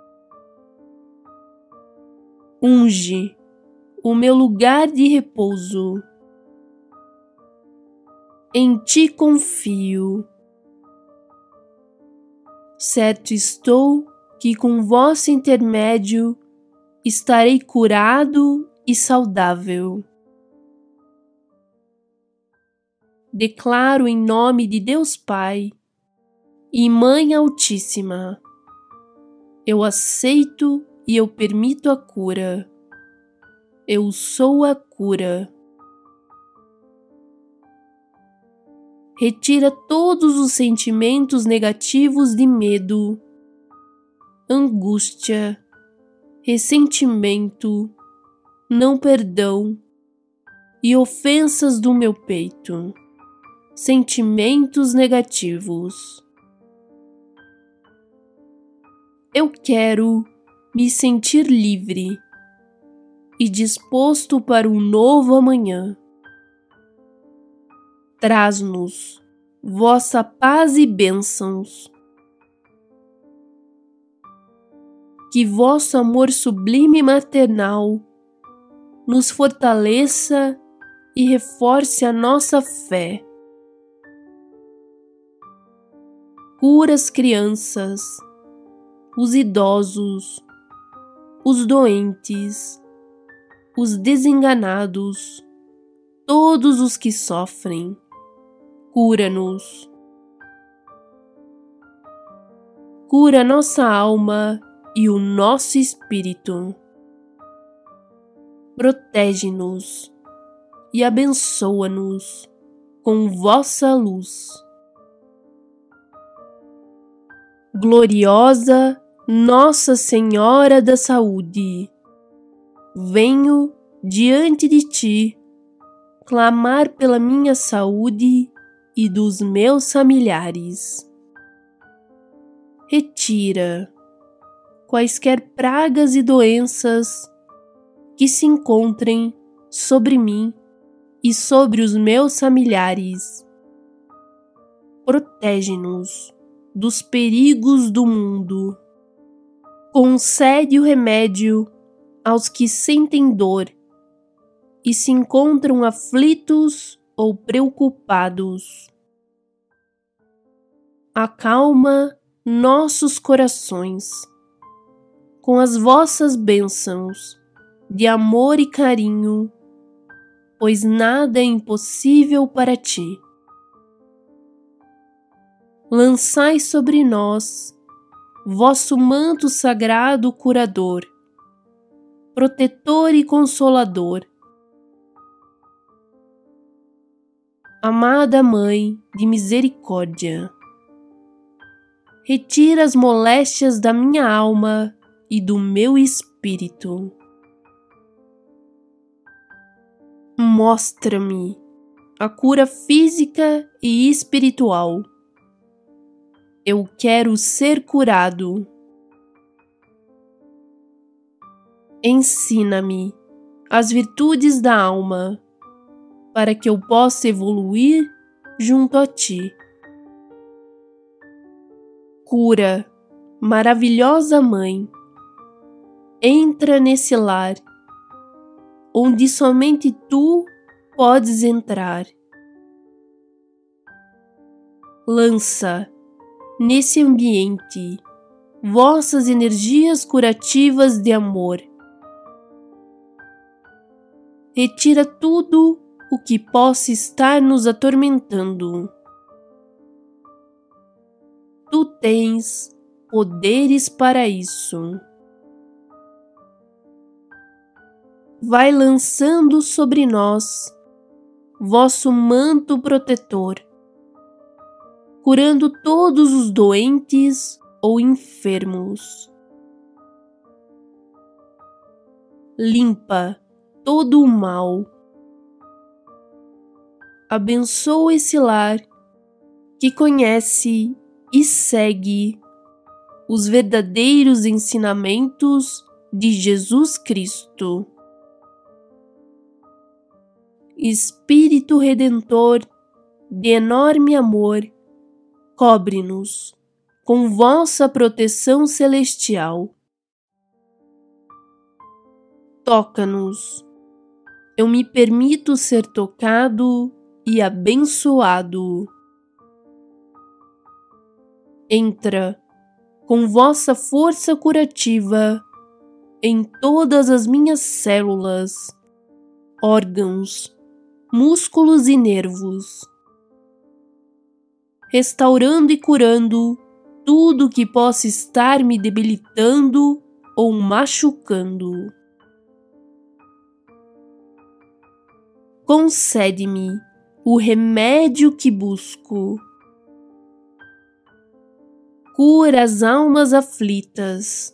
Unge o meu lugar de repouso. Em ti confio. Certo estou que com vosso intermédio estarei curado e saudável. Declaro em nome de Deus Pai e Mãe Altíssima, eu aceito e eu permito a cura. Eu sou a cura. Retira todos os sentimentos negativos de medo, angústia, ressentimento, não perdão e ofensas do meu peito. Sentimentos negativos. Eu quero me sentir livre e disposto para um novo amanhã. Traz-nos vossa paz e bênçãos. Que vosso amor sublime e maternal nos fortaleça e reforce a nossa fé. Cura as crianças, os idosos, os doentes, os desenganados, todos os que sofrem. Cura-nos. Cura nossa alma e o nosso espírito. Protege-nos e abençoa-nos com vossa luz. Gloriosa Nossa Senhora da Saúde, venho diante de ti clamar pela minha saúde e dos meus familiares. Retira quaisquer pragas e doenças que se encontrem sobre mim e sobre os meus familiares. Protege-nos dos perigos do mundo. Concede o remédio aos que sentem dor e se encontram aflitos ou preocupados. Acalma nossos corações com as vossas bênçãos de amor e carinho, pois nada é impossível para ti. Lançai sobre nós vosso manto sagrado curador, protetor e consolador. Amada Mãe de misericórdia, retira as moléstias da minha alma e do meu espírito. Mostra-me a cura física e espiritual. Eu quero ser curado. Ensina-me as virtudes da alma, para que eu possa evoluir junto a ti. Cura, maravilhosa Mãe, entra nesse lar, onde somente tu podes entrar. Lança nesse ambiente vossas energias curativas de amor. Retira tudo o que possa estar nos atormentando. Tu tens poderes para isso. Vai lançando sobre nós vosso manto protetor, curando todos os doentes ou enfermos. Limpa todo o mal. Abençoa esse lar que conhece e segue os verdadeiros ensinamentos de Jesus Cristo. Espírito Redentor de enorme amor, cobre-nos com vossa proteção celestial. Toca-nos. Eu me permito ser tocado e abençoado. Entra com vossa força curativa em todas as minhas células, órgãos, músculos e nervos, restaurando e curando tudo que possa estar me debilitando ou machucando. Concede-me o remédio que busco. Cura as almas aflitas.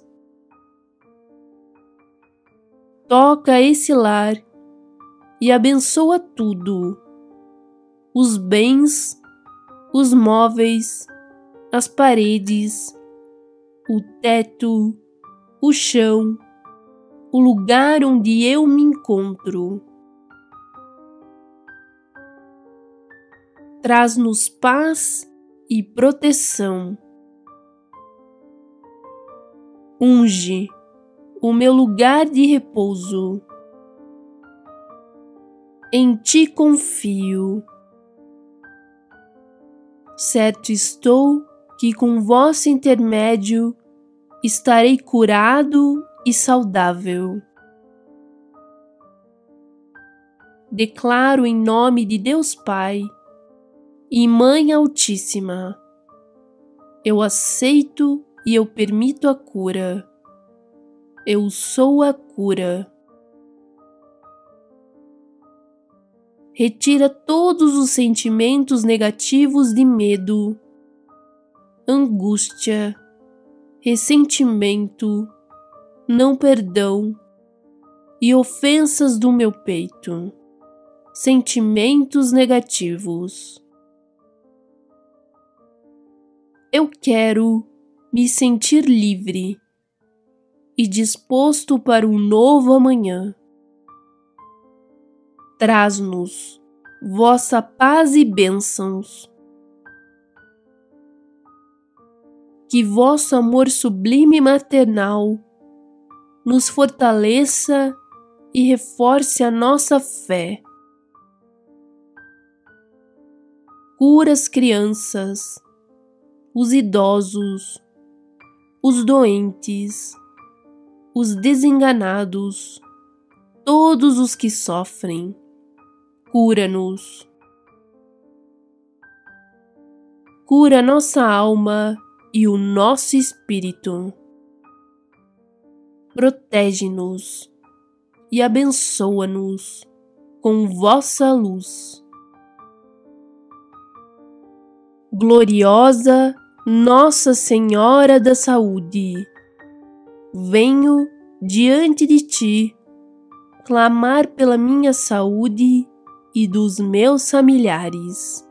Toca esse lar e abençoa tudo: os bens, os móveis, as paredes, o teto, o chão, o lugar onde eu me encontro. Traz-nos paz e proteção. Unge o meu lugar de repouso. Em ti confio. Certo estou que com vosso intermédio estarei curado e saudável. Declaro em nome de Deus Pai e Mãe Altíssima, eu aceito e eu permito a cura. Eu sou a cura. Retira todos os sentimentos negativos de medo, angústia, ressentimento, não perdão e ofensas do meu peito. Sentimentos negativos. Eu quero me sentir livre e disposto para um novo amanhã. Traz-nos vossa paz e bênçãos. Que vosso amor sublime e maternal nos fortaleça e reforce a nossa fé. Cura as crianças, os idosos, os doentes, os desenganados, todos os que sofrem. Cura-nos. Cura nossa alma e o nosso espírito. Protege-nos e abençoa-nos com vossa luz. Gloriosa Nossa Senhora da Saúde, venho diante de ti clamar pela minha saúde e dos meus familiares.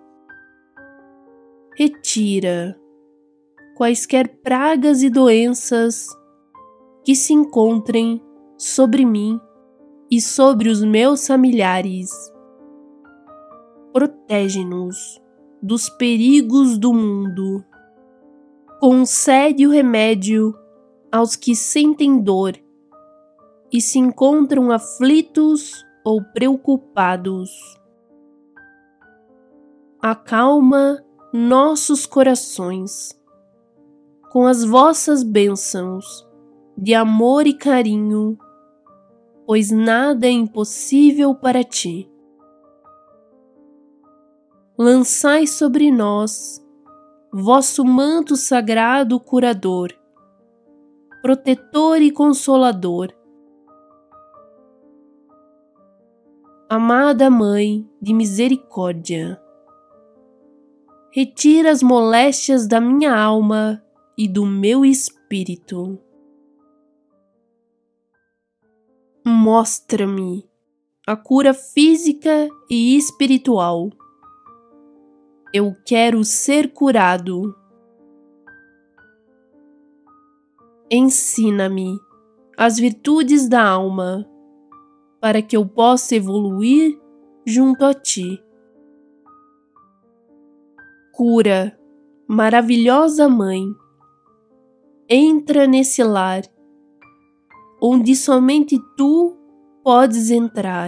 Retira quaisquer pragas e doenças que se encontrem sobre mim e sobre os meus familiares. Protege-nos dos perigos do mundo. Concede o remédio aos que sentem dor e se encontram aflitos ou preocupados. acalma nossos corações com as vossas bênçãos de amor e carinho, pois nada é impossível para ti. Lançai sobre nós vosso manto sagrado curador, protetor e consolador. Amada Mãe de misericórdia, retira as moléstias da minha alma e do meu espírito. Mostra-me a cura física e espiritual. Eu quero ser curado. Ensina-me as virtudes da alma, para que eu possa evoluir junto a ti. Cura, maravilhosa Mãe, entra nesse lar, onde somente tu podes entrar.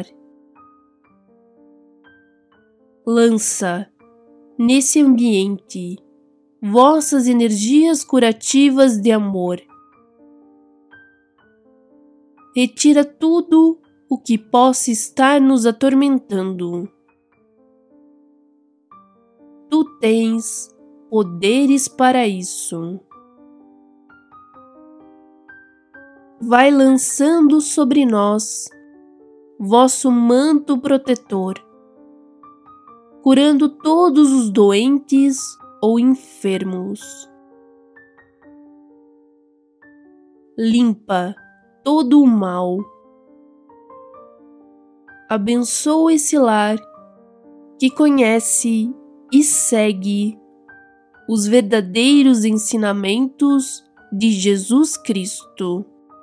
Lança nesse ambiente vossas energias curativas de amor. Retira tudo o que possa estar nos atormentando. Tu tens poderes para isso. Vai lançando sobre nós vosso manto protetor, curando todos os doentes ou enfermos. Limpa todo o mal. Abençoa esse lar que conhece e segue os verdadeiros ensinamentos de Jesus Cristo.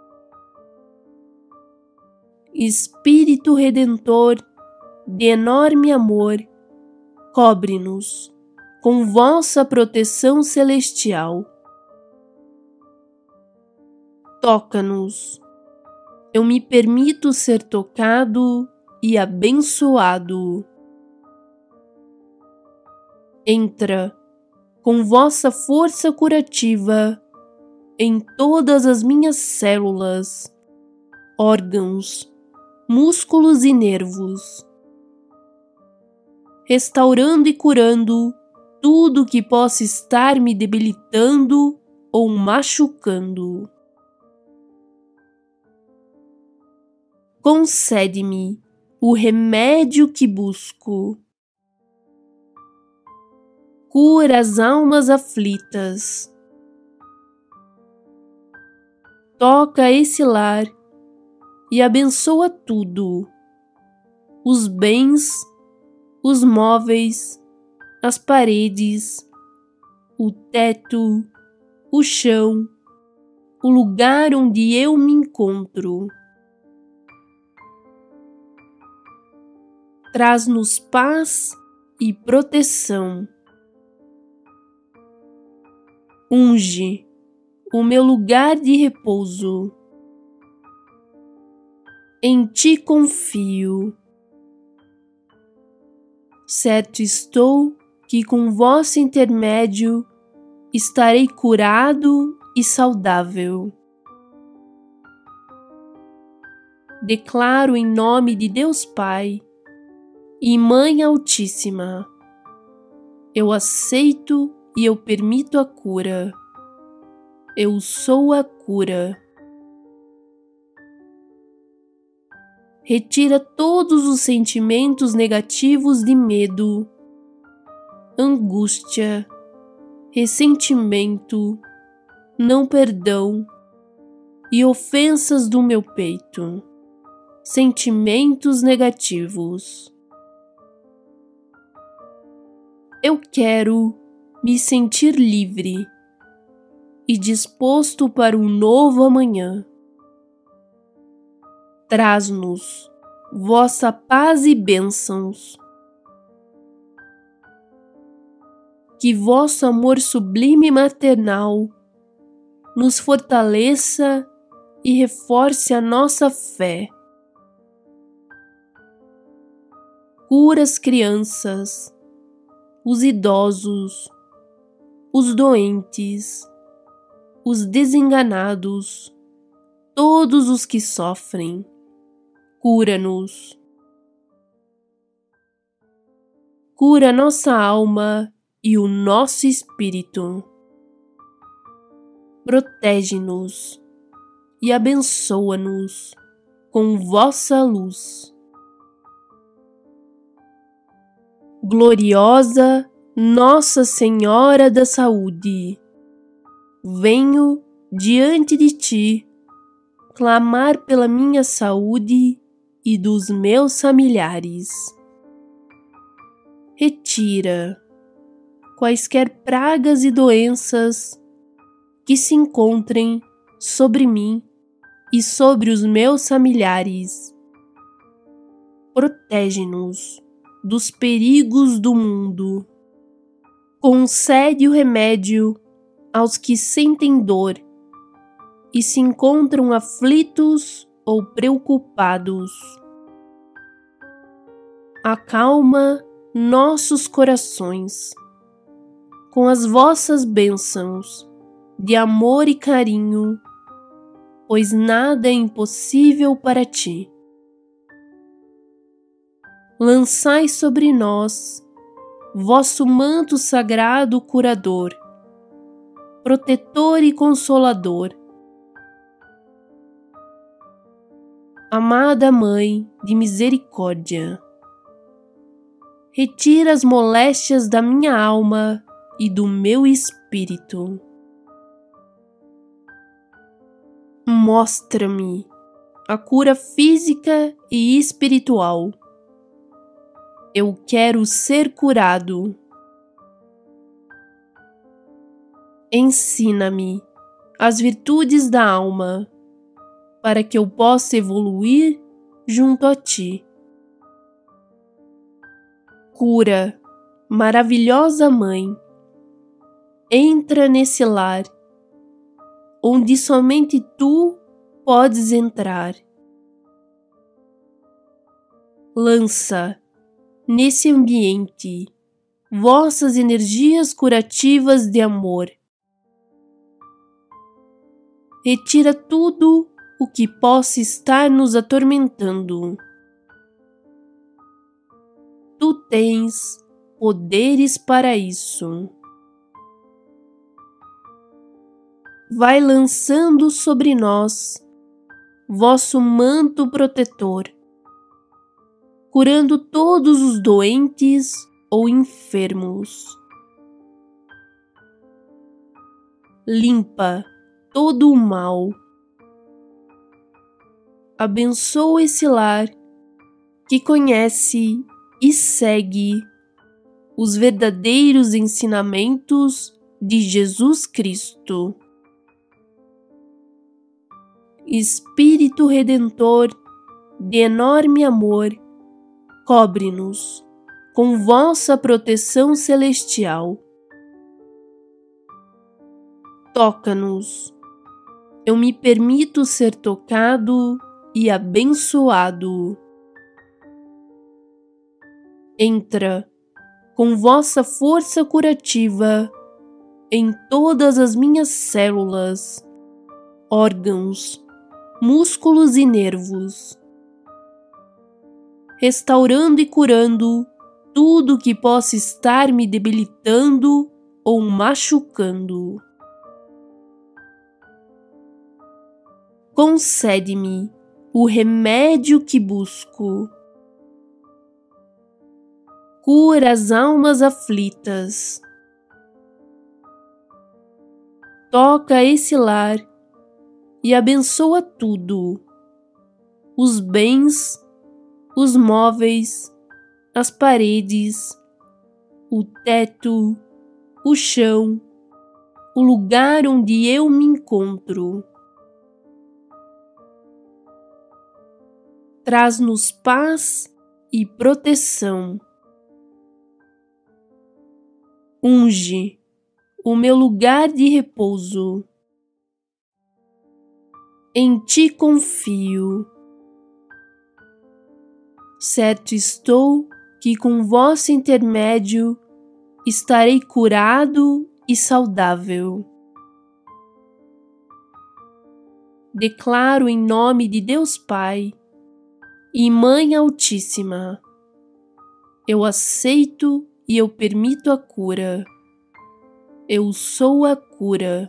Espírito Redentor de enorme amor, cobre-nos com vossa proteção celestial. Toca-nos. Eu me permito ser tocado e abençoado. Entra com vossa força curativa em todas as minhas células, órgãos, músculos e nervos, restaurando e curando tudo que possa estar me debilitando ou machucando. Concede-me o remédio que busco. Cura as almas aflitas. Toca esse lar e abençoa tudo: os bens, os móveis, as paredes, o teto, o chão, o lugar onde eu me encontro. Traz-nos paz e proteção. Unge o meu lugar de repouso. Em ti confio. Certo estou que com vosso intermédio estarei curado e saudável. Declaro em nome de Deus Pai e Mãe Altíssima, eu aceito e eu permito a cura. Eu sou a cura. Retira todos os sentimentos negativos de medo, angústia, ressentimento, não perdão e ofensas do meu peito. Sentimentos negativos. Eu quero me sentir livre e disposto para um novo amanhã. Traz-nos vossa paz e bênçãos. Que vosso amor sublime e maternal nos fortaleça e reforce a nossa fé. Cura as crianças, os idosos, os doentes, os desenganados, todos os que sofrem. Cura-nos. Cura nossa alma e o nosso espírito. Protege-nos e abençoa-nos com vossa luz. Gloriosa Nossa Senhora da Saúde, venho diante de ti clamar pela minha saúde e dos meus familiares. Retira quaisquer pragas e doenças que se encontrem sobre mim e sobre os meus familiares. Protege-nos dos perigos do mundo. Concede o remédio aos que sentem dor e se encontram aflitos ou preocupados. Acalma nossos corações com as vossas bênçãos de amor e carinho, pois nada é impossível para ti. Lançai sobre nós vosso manto sagrado curador, protetor e consolador. Amada Mãe de misericórdia, retira as moléstias da minha alma e do meu espírito. Mostra-me a cura física e espiritual. Eu quero ser curado. Ensina-me as virtudes da alma, para que eu possa evoluir junto a ti. Cura, maravilhosa Mãe, entra nesse lar, onde somente tu podes entrar. Lança nesse ambiente vossas energias curativas de amor. Retira tudo o que possa estar nos atormentando. Tu tens poderes para isso. Vai lançando sobre nós vosso manto protetor, curando todos os doentes ou enfermos. Limpa todo o mal. Abençoa esse lar que conhece e segue os verdadeiros ensinamentos de Jesus Cristo. Espírito Redentor de enorme amor, cobre-nos com vossa proteção celestial. Toca-nos. Eu me permito ser tocado e abençoado. Entra com vossa força curativa em todas as minhas células, órgãos, músculos e nervos, restaurando e curando tudo que possa estar me debilitando ou machucando. Concede-me o remédio que busco. Cura as almas aflitas. Toca esse lar e abençoa tudo: os bens, os móveis, as paredes, o teto, o chão, o lugar onde eu me encontro. Traz-nos paz e proteção. Unge o meu lugar de repouso. Em ti confio. Certo estou que com vosso intermédio estarei curado e saudável. Declaro em nome de Deus Pai e Mãe Altíssima, eu aceito e eu permito a cura. Eu sou a cura.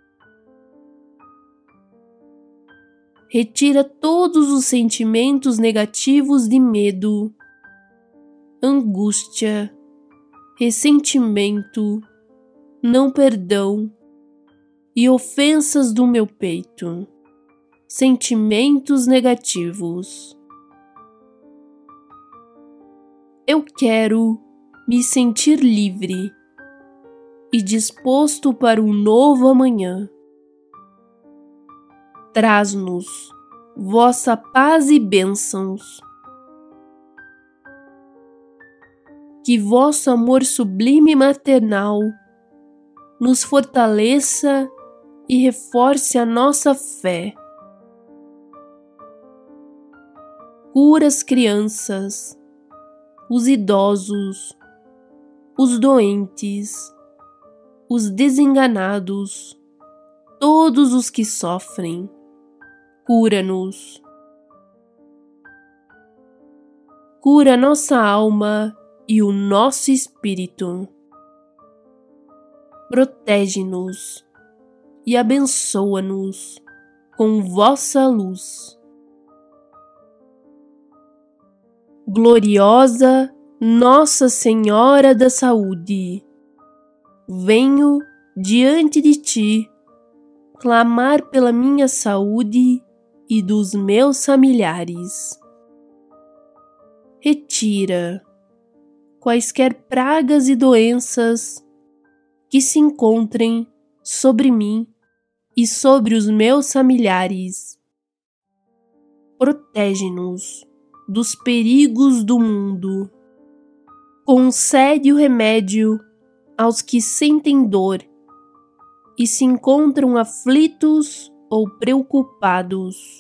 Retira todos os sentimentos negativos de medo, angústia, ressentimento, não perdão e ofensas do meu peito. Sentimentos negativos. Eu quero me sentir livre e disposto para um novo amanhã. Traz-nos vossa paz e bênçãos. Que vosso amor sublime e maternal nos fortaleça e reforce a nossa fé. Cura as crianças, os idosos, os doentes, os desenganados, todos os que sofrem. Cura-nos. Cura nossa alma e o nosso espírito. Protege-nos e abençoa-nos com vossa luz. Gloriosa Nossa Senhora da Saúde, venho diante de ti clamar pela minha saúde e dos meus familiares. Retira quaisquer pragas e doenças que se encontrem sobre mim e sobre os meus familiares. Protege-nos dos perigos do mundo. Concede o remédio aos que sentem dor e se encontram aflitos ou preocupados.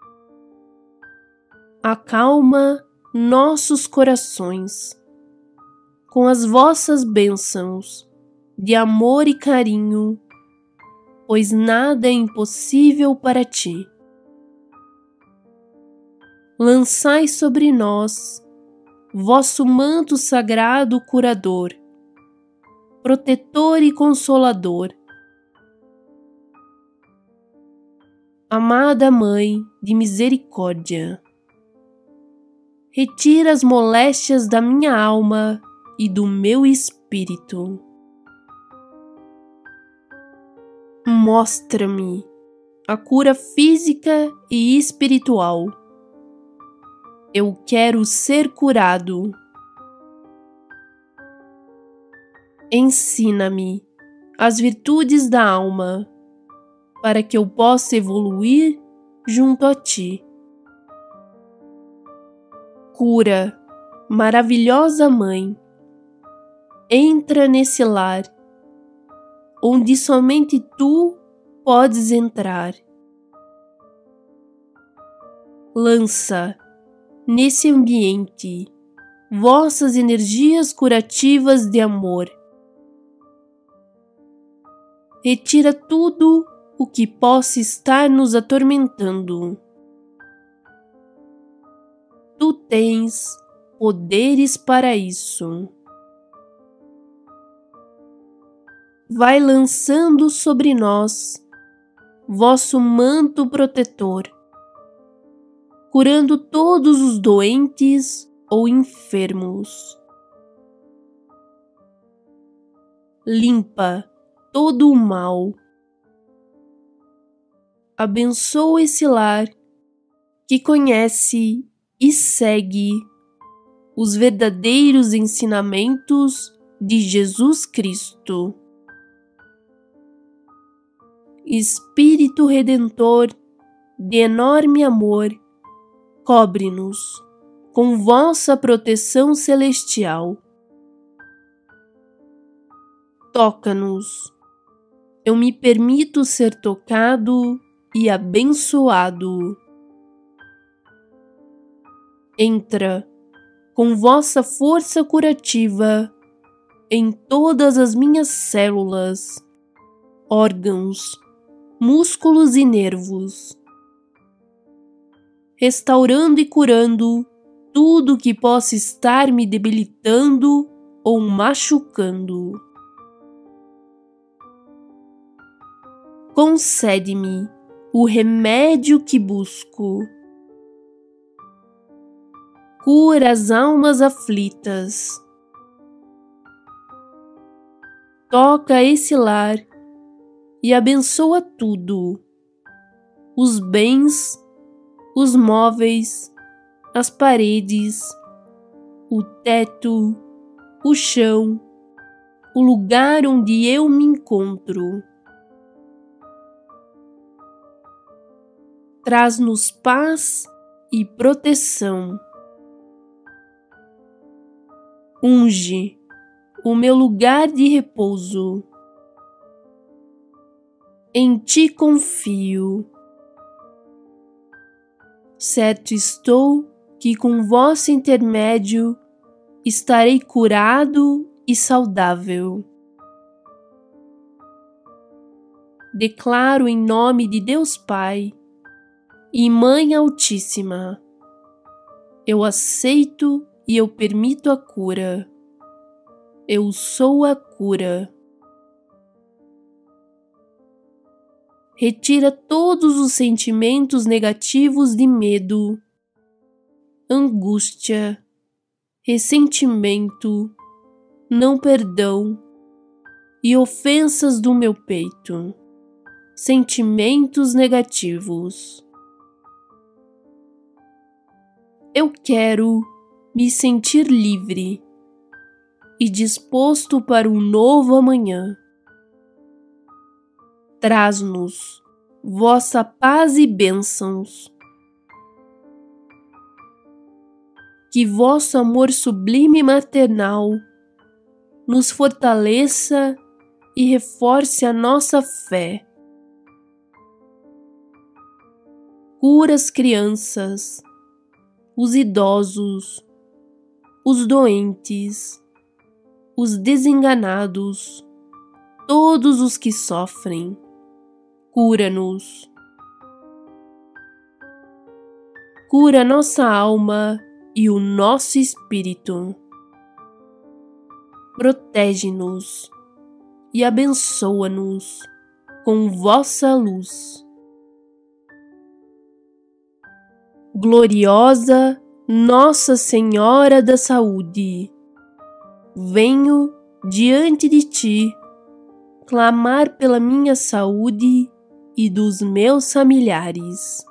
Acalma nossos corações com as vossas bênçãos de amor e carinho, pois nada é impossível para ti. Lançai sobre nós vosso manto sagrado curador, protetor e consolador. Amada Mãe de misericórdia, retira as moléstias da minha alma e do meu espírito. Mostra-me a cura física e espiritual. Eu quero ser curado. Ensina-me as virtudes da alma, para que eu possa evoluir junto a ti. Cura, maravilhosa Mãe, entra nesse lar, onde somente tu podes entrar. Lança nesse ambiente vossas energias curativas de amor. Retira tudo o que possa estar nos atormentando. Tu tens poderes para isso. Vai lançando sobre nós vosso manto protetor, curando todos os doentes ou enfermos. Limpa todo o mal. Abençoa esse lar que conhece e segue os verdadeiros ensinamentos de Jesus Cristo. Espírito Redentor de enorme amor, cobre-nos com vossa proteção celestial. Toca-nos. Eu me permito ser tocado e abençoado. Entra com vossa força curativa em todas as minhas células, órgãos, músculos e nervos, restaurando e curando tudo que possa estar me debilitando ou machucando. Concede-me o remédio que busco. Cura as almas aflitas. Toca esse lar e abençoa tudo: os bens, os móveis, as paredes, o teto, o chão, o lugar onde eu me encontro. Traz-nos paz e proteção. Unge o meu lugar de repouso. Em ti confio. Certo estou que com vosso intermédio estarei curado e saudável. Declaro em nome de Deus Pai e Mãe Altíssima, eu aceito e eu permito a cura. Eu sou a cura. Retira todos os sentimentos negativos de medo, angústia, ressentimento, não perdão e ofensas do meu peito. Sentimentos negativos. Eu quero me sentir livre e disposto para um novo amanhã. Traz-nos vossa paz e bênçãos. Que vosso amor sublime e maternal nos fortaleça e reforce a nossa fé. Cura as crianças, os idosos, os doentes, os desenganados, todos os que sofrem. Cura-nos. Cura nossa alma e o nosso espírito. Protege-nos e abençoa-nos com vossa luz. Gloriosa Nossa Senhora da Saúde, venho diante de ti clamar pela minha saúde e dos meus familiares.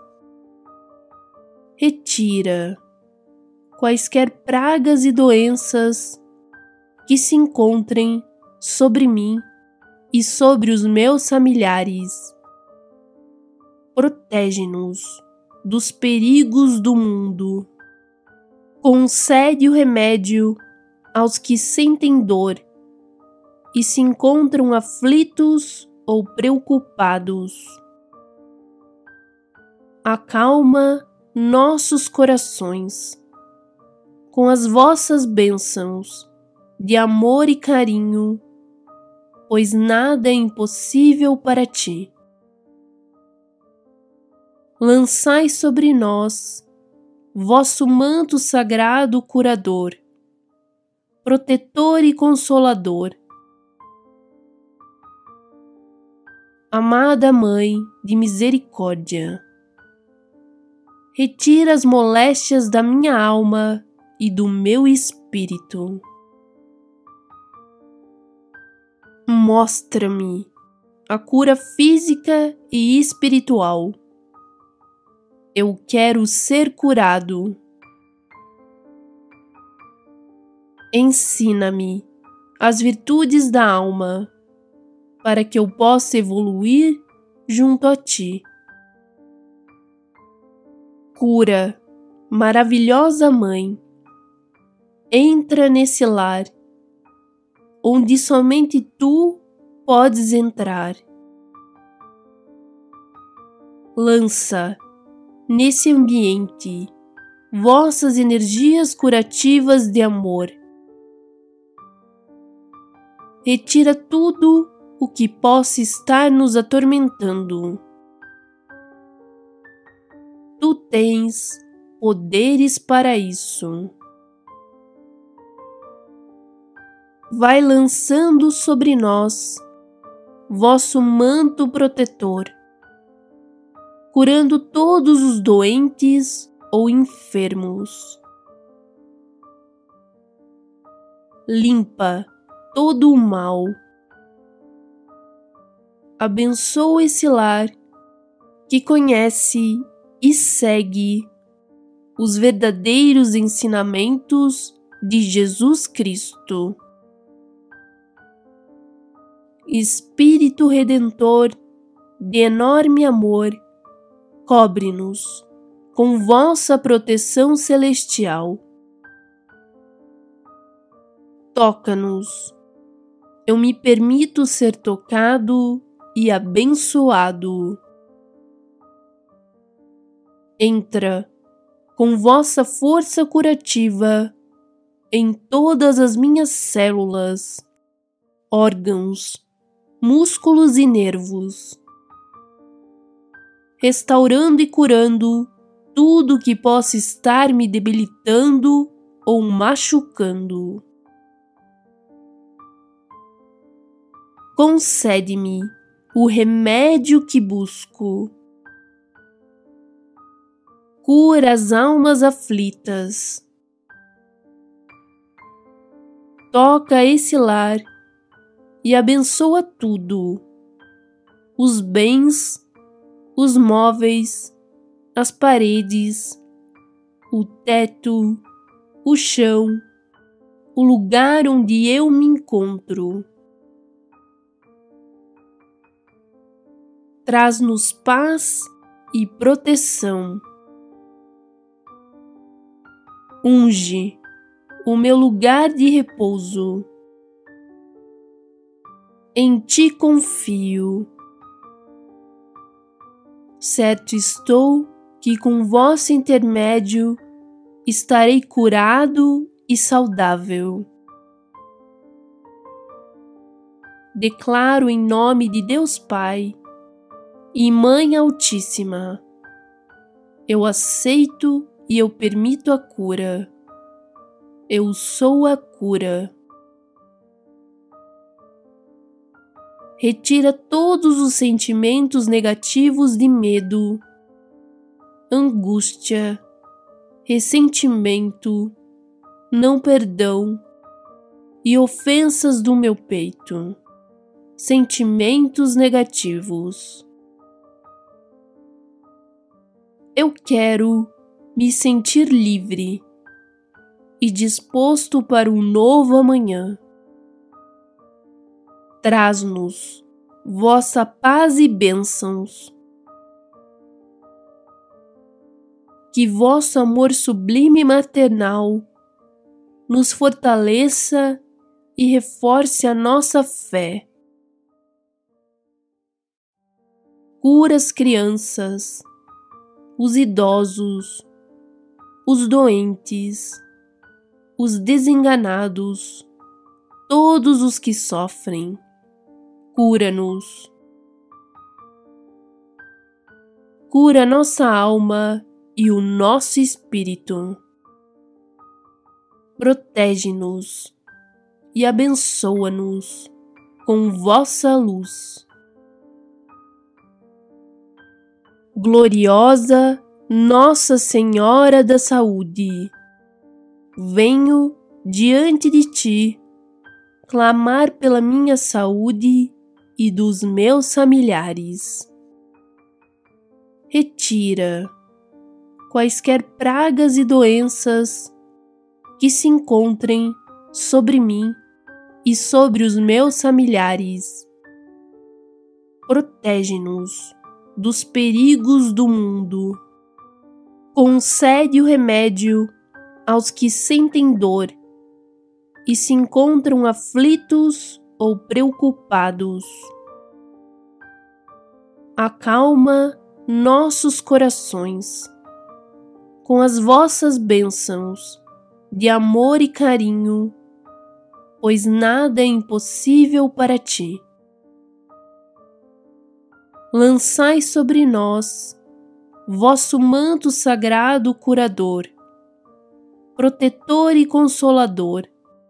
Retira quaisquer pragas e doenças que se encontrem sobre mim e sobre os meus familiares. Protege-nos dos perigos do mundo. Concede o remédio aos que sentem dor e se encontram aflitos ou preocupados. Acalma nossos corações com as vossas bênçãos de amor e carinho, pois nada é impossível para ti. Lançai sobre nós vosso manto sagrado curador, protetor e consolador. Amada Mãe de misericórdia, retira as moléstias da minha alma e do meu espírito. Mostra-me a cura física e espiritual. Eu quero ser curado. Ensina-me as virtudes da alma, para que eu possa evoluir junto a ti. Cura, maravilhosa Mãe, entra nesse lar, onde somente tu podes entrar. Lança nesse ambiente vossas energias curativas de amor. retira tudo o que possa estar nos atormentando. Tu tens poderes para isso. Vai lançando sobre nós vosso manto protetor, curando todos os doentes ou enfermos. Limpa todo o mal. Abençoa esse lar que conhece e segue os verdadeiros ensinamentos de Jesus Cristo. Espírito Redentor de enorme amor, cobre-nos com vossa proteção celestial. Toca-nos. Eu me permito ser tocado e abençoado. Entra com vossa força curativa em todas as minhas células, órgãos, músculos e nervos, restaurando e curando tudo que possa estar me debilitando ou machucando. Concede-me o remédio que busco. Cura as almas aflitas. Toca esse lar e abençoa tudo: os bens, os móveis, as paredes, o teto, o chão, o lugar onde eu me encontro. Traz-nos paz e proteção. Unge o meu lugar de repouso. Em ti confio. Certo estou que com vosso intermédio estarei curado e saudável. Declaro em nome de Deus Pai e Mãe Altíssima, eu aceito e eu permito a cura. Eu sou a cura. Retira todos os sentimentos negativos de medo, angústia, ressentimento, não perdão e ofensas do meu peito. Sentimentos negativos. Eu quero me sentir livre e disposto para um novo amanhã. Traz-nos vossa paz e bênçãos. Que vosso amor sublime e maternal nos fortaleça e reforce a nossa fé. Cura as crianças, os idosos, os doentes, os desenganados, todos os que sofrem. Cura-nos. Cura nossa alma e o nosso espírito. Protege-nos e abençoa-nos com vossa luz. Gloriosa Nossa Senhora da Saúde, venho diante de ti clamar pela minha saúde e dos meus familiares. Retira quaisquer pragas e doenças que se encontrem sobre mim e sobre os meus familiares. Protege-nos dos perigos do mundo. Concede o remédio aos que sentem dor e se encontram aflitos ou preocupados. Acalma nossos corações com as vossas bênçãos de amor e carinho pois nada é impossível para ti. Lançai sobre nós vosso manto sagrado curador, protetor e consolador.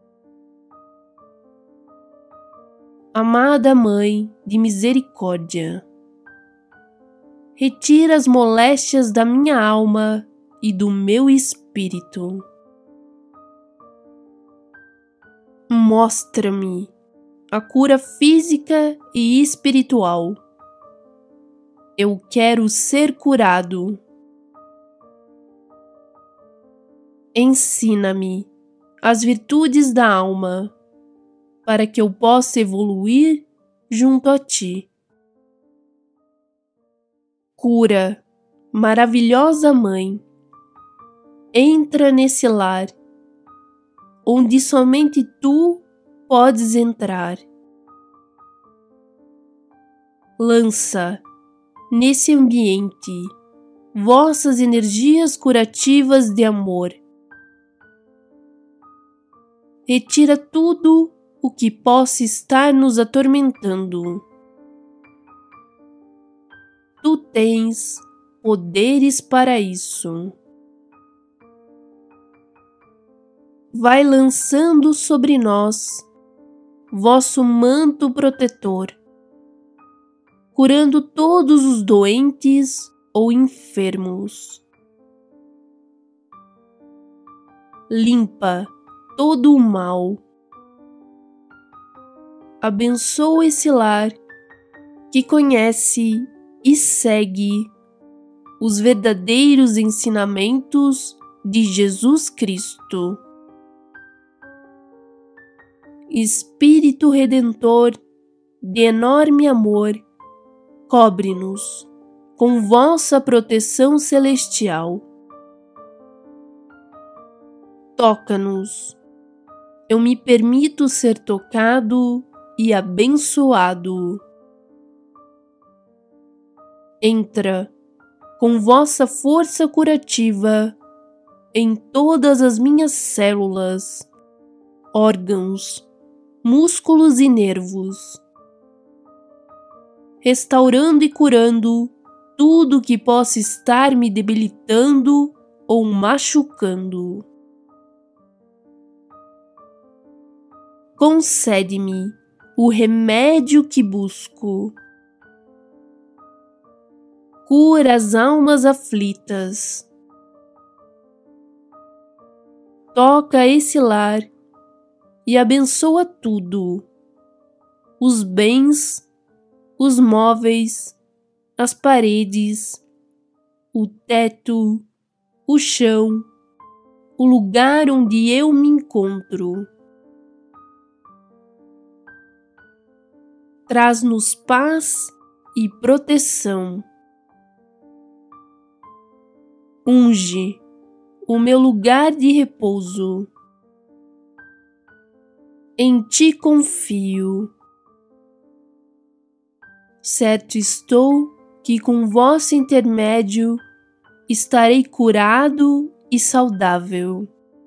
Amada Mãe de misericórdia, retira as moléstias da minha alma e do meu espírito. Mostra-me a cura física e espiritual. Eu quero ser curado. Ensina-me as virtudes da alma, para que eu possa evoluir junto a ti. Cura, maravilhosa Mãe, entra nesse lar, onde somente tu podes entrar. Lança nesse ambiente vossas energias curativas de amor. Retira tudo o que possa estar nos atormentando. Tu tens poderes para isso. Vai lançando sobre nós vosso manto protetor, curando todos os doentes ou enfermos. Limpa todo o mal. Abençoa esse lar que conhece e segue os verdadeiros ensinamentos de Jesus Cristo. Espírito Redentor de enorme amor, cobre-nos com vossa proteção celestial. Toca-nos. Eu me permito ser tocado e abençoado. Entra com vossa força curativa em todas as minhas células, órgãos, músculos e nervos, restaurando e curando tudo que possa estar me debilitando ou machucando. Concede-me o remédio que busco. Cura as almas aflitas. Toca esse lar e abençoa tudo: os bens, os móveis, as paredes, o teto, o chão, o lugar onde eu me encontro. Traz-nos paz e proteção. Unge o meu lugar de repouso. Em ti confio. Certo estou que com vosso intermédio estarei curado e saudável.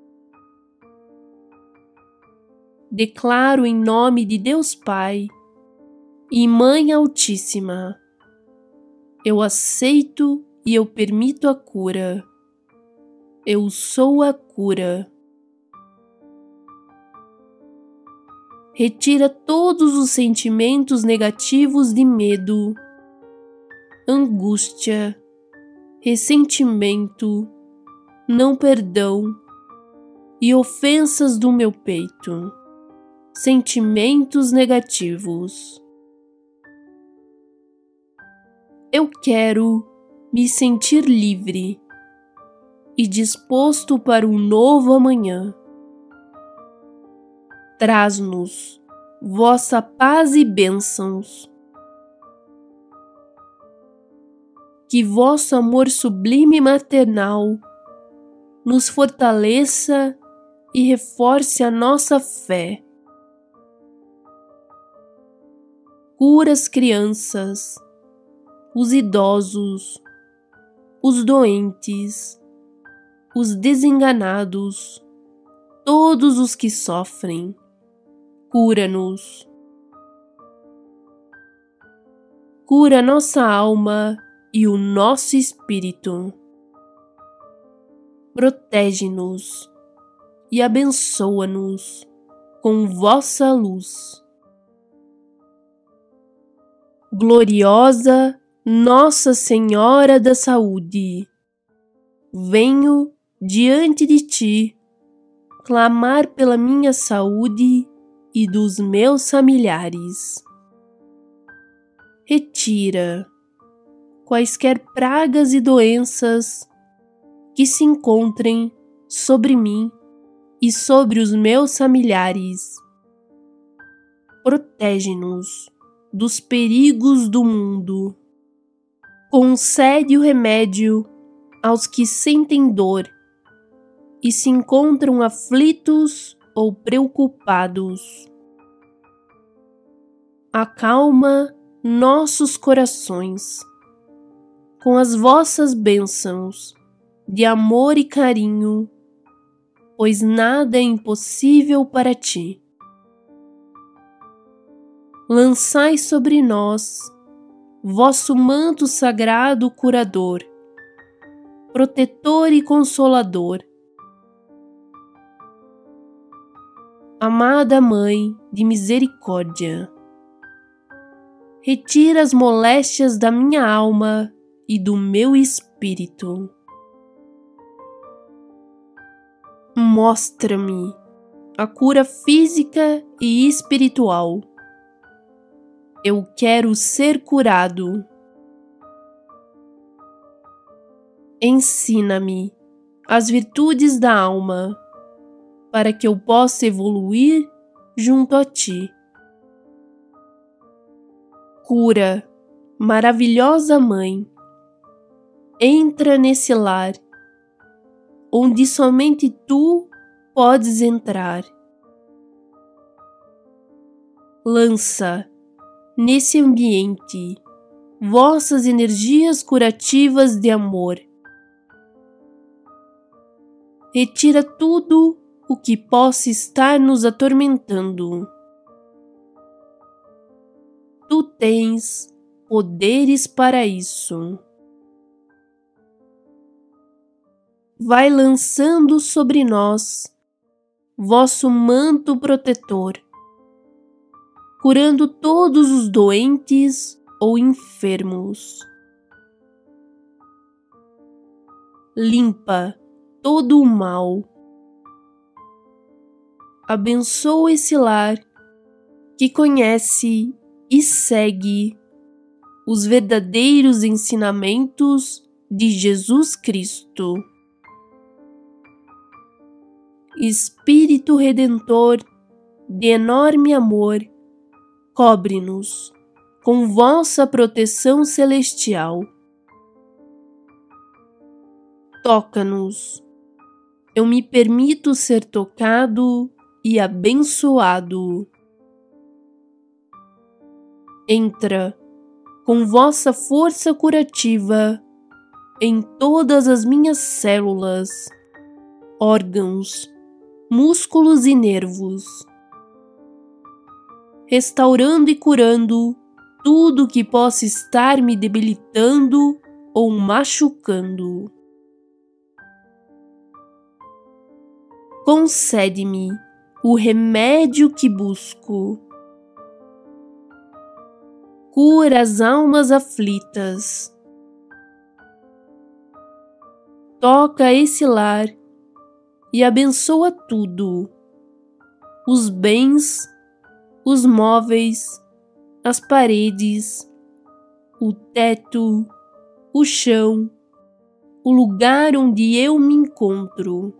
Declaro em nome de Deus Pai e Mãe Altíssima, eu aceito e eu permito a cura. Eu sou a cura. Retira todos os sentimentos negativos de medo, angústia, ressentimento, não perdão e ofensas do meu peito. Sentimentos negativos. Eu quero me sentir livre e disposto para um novo amanhã. Traz-nos vossa paz e bênçãos. Que vosso amor sublime e maternal nos fortaleça e reforce a nossa fé. Cura as crianças, os idosos, os doentes, os desenganados, todos os que sofrem. cura-nos. Cura nossa alma e o nosso espírito. Protege-nos e abençoa-nos com vossa luz. Gloriosa Nossa Senhora da Saúde, venho diante de ti clamar pela minha saúde e dos meus familiares. Retira quaisquer pragas e doenças que se encontrem sobre mim e sobre os meus familiares. Protege-nos dos perigos do mundo. Concede o remédio aos que sentem dor e se encontram aflitos ou preocupados. Acalma nossos corações com as vossas bênçãos de amor e carinho, pois nada é impossível para ti. Lançai sobre nós vosso manto sagrado curador, protetor e consolador. Amada Mãe de Misericórdia, retira as moléstias da minha alma e do meu espírito. Mostra-me a cura física e espiritual. Eu quero ser curado. Ensina-me as virtudes da alma, para que eu possa evoluir junto a ti. Cura, maravilhosa Mãe, entra nesse lar, onde somente tu podes entrar. Lança nesse ambiente vossas energias curativas de amor. Retira tudo o que possa estar nos atormentando. Tu tens poderes para isso. Vai lançando sobre nós vosso manto protetor, curando todos os doentes ou enfermos. Limpa todo o mal. Abençoa esse lar que conhece e segue os verdadeiros ensinamentos de Jesus Cristo. Espírito Redentor de enorme amor, cobre-nos com vossa proteção celestial. Toca-nos. Eu me permito ser tocado e abençoado. Entra com vossa força curativa em todas as minhas células, órgãos, músculos e nervos, restaurando e curando tudo que possa estar me debilitando ou machucando. Concede-me o remédio que busco. Cura as almas aflitas. Toca esse lar e abençoa tudo: os bens, os móveis, as paredes, o teto, o chão, o lugar onde eu me encontro.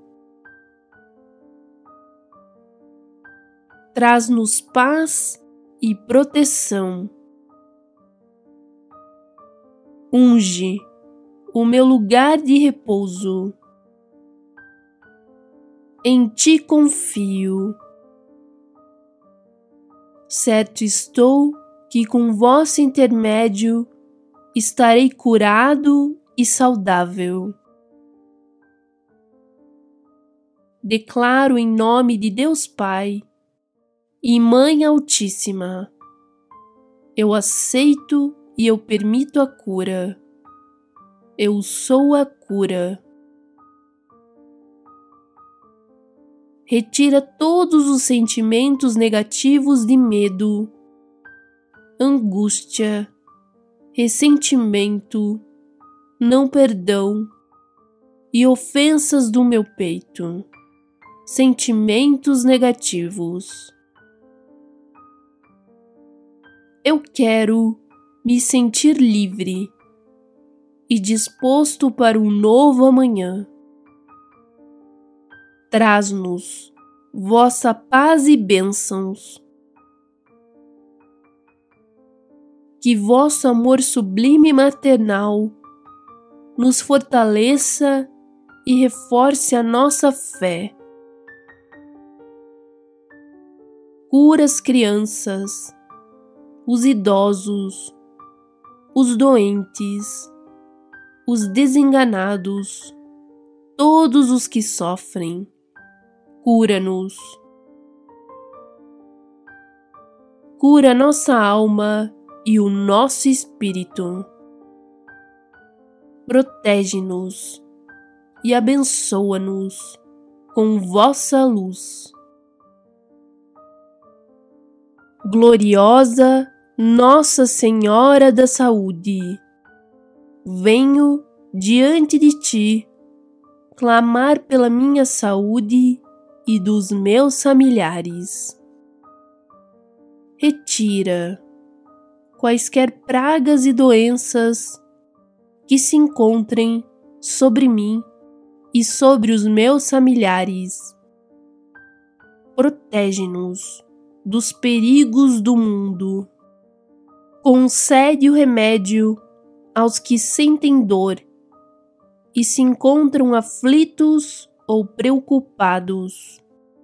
Traz-nos paz e proteção. Unge o meu lugar de repouso. Em ti confio. Certo estou que com vosso intermédio estarei curado e saudável. Declaro em nome de Deus Pai e Mãe Altíssima, eu aceito e eu permito a cura. Eu sou a cura. Retira todos os sentimentos negativos de medo, angústia, ressentimento, não perdão e ofensas do meu peito, sentimentos negativos. Eu quero me sentir livre e disposto para um novo amanhã. Traz-nos vossa paz e bênçãos. Que vosso amor sublime e maternal nos fortaleça e reforce a nossa fé. Cura as crianças, os idosos, os doentes, os desenganados, todos os que sofrem. Cura-nos. Cura nossa alma e o nosso espírito. Protege-nos e abençoa-nos com vossa luz. Gloriosa Nossa Senhora da Saúde, venho diante de ti clamar pela minha saúde e dos meus familiares. Retira quaisquer pragas e doenças que se encontrem sobre mim e sobre os meus familiares. Protege-nos dos perigos do mundo. Concede o remédio aos que sentem dor e se encontram aflitos ou preocupados.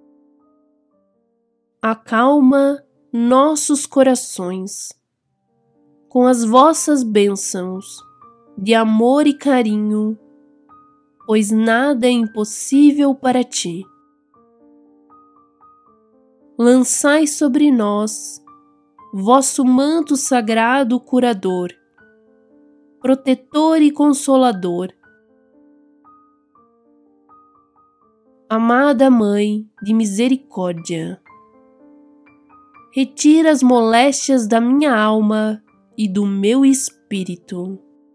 Acalma nossos corações com as vossas bênçãos de amor e carinho, pois nada é impossível para ti. Lançai sobre nós vosso manto sagrado curador, protetor e consolador. Amada Mãe de misericórdia, retira as moléstias da minha alma e do meu espírito.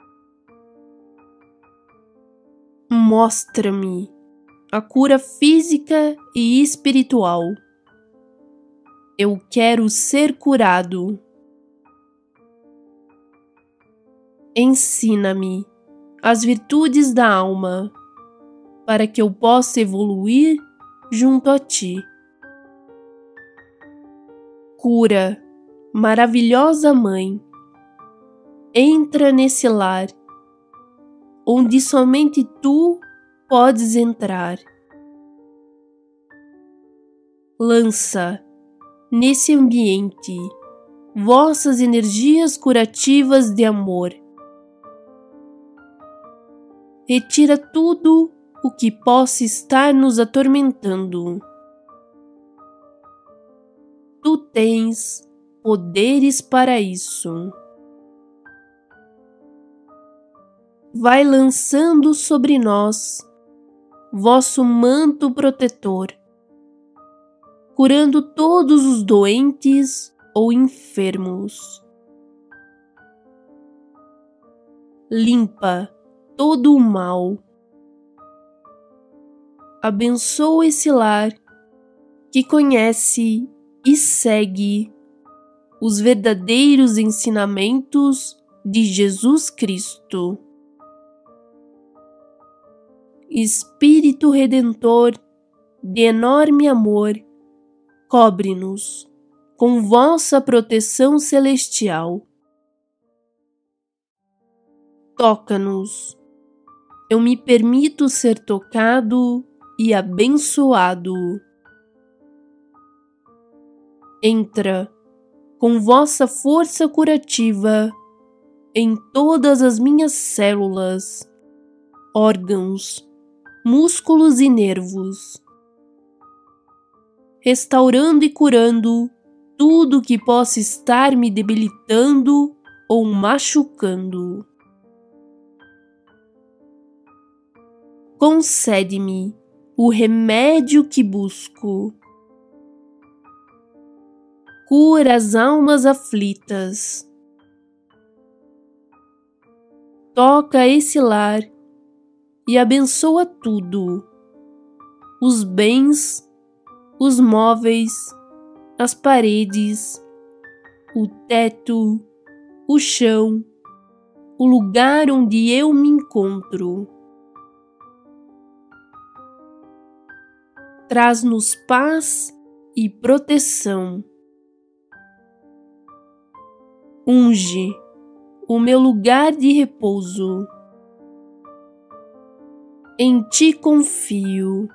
Mostra-me a cura física e espiritual. Eu quero ser curado. Ensina-me as virtudes da alma, para que eu possa evoluir junto a ti. Cura, maravilhosa Mãe, entra nesse lar, onde somente tu podes entrar. Lança nesse ambiente vossas energias curativas de amor. Retira tudo o que possa estar nos atormentando. Tu tens poderes para isso. Vai lançando sobre nós vosso manto protetor, curando todos os doentes ou enfermos. Limpa todo o mal. Abençoa esse lar que conhece e segue os verdadeiros ensinamentos de Jesus Cristo. Espírito Redentor de enorme amor, cobre-nos com vossa proteção celestial. Toca-nos. Eu me permito ser tocado e abençoado. Entra com vossa força curativa em todas as minhas células, órgãos, músculos e nervos, restaurando e curando tudo que possa estar me debilitando ou machucando. Concede-me o remédio que busco. Cura as almas aflitas. Toca esse lar e abençoa tudo: os bens, os móveis, as paredes, o teto, o chão, o lugar onde eu me encontro. Traz-nos paz e proteção. Unge o meu lugar de repouso. Em ti confio.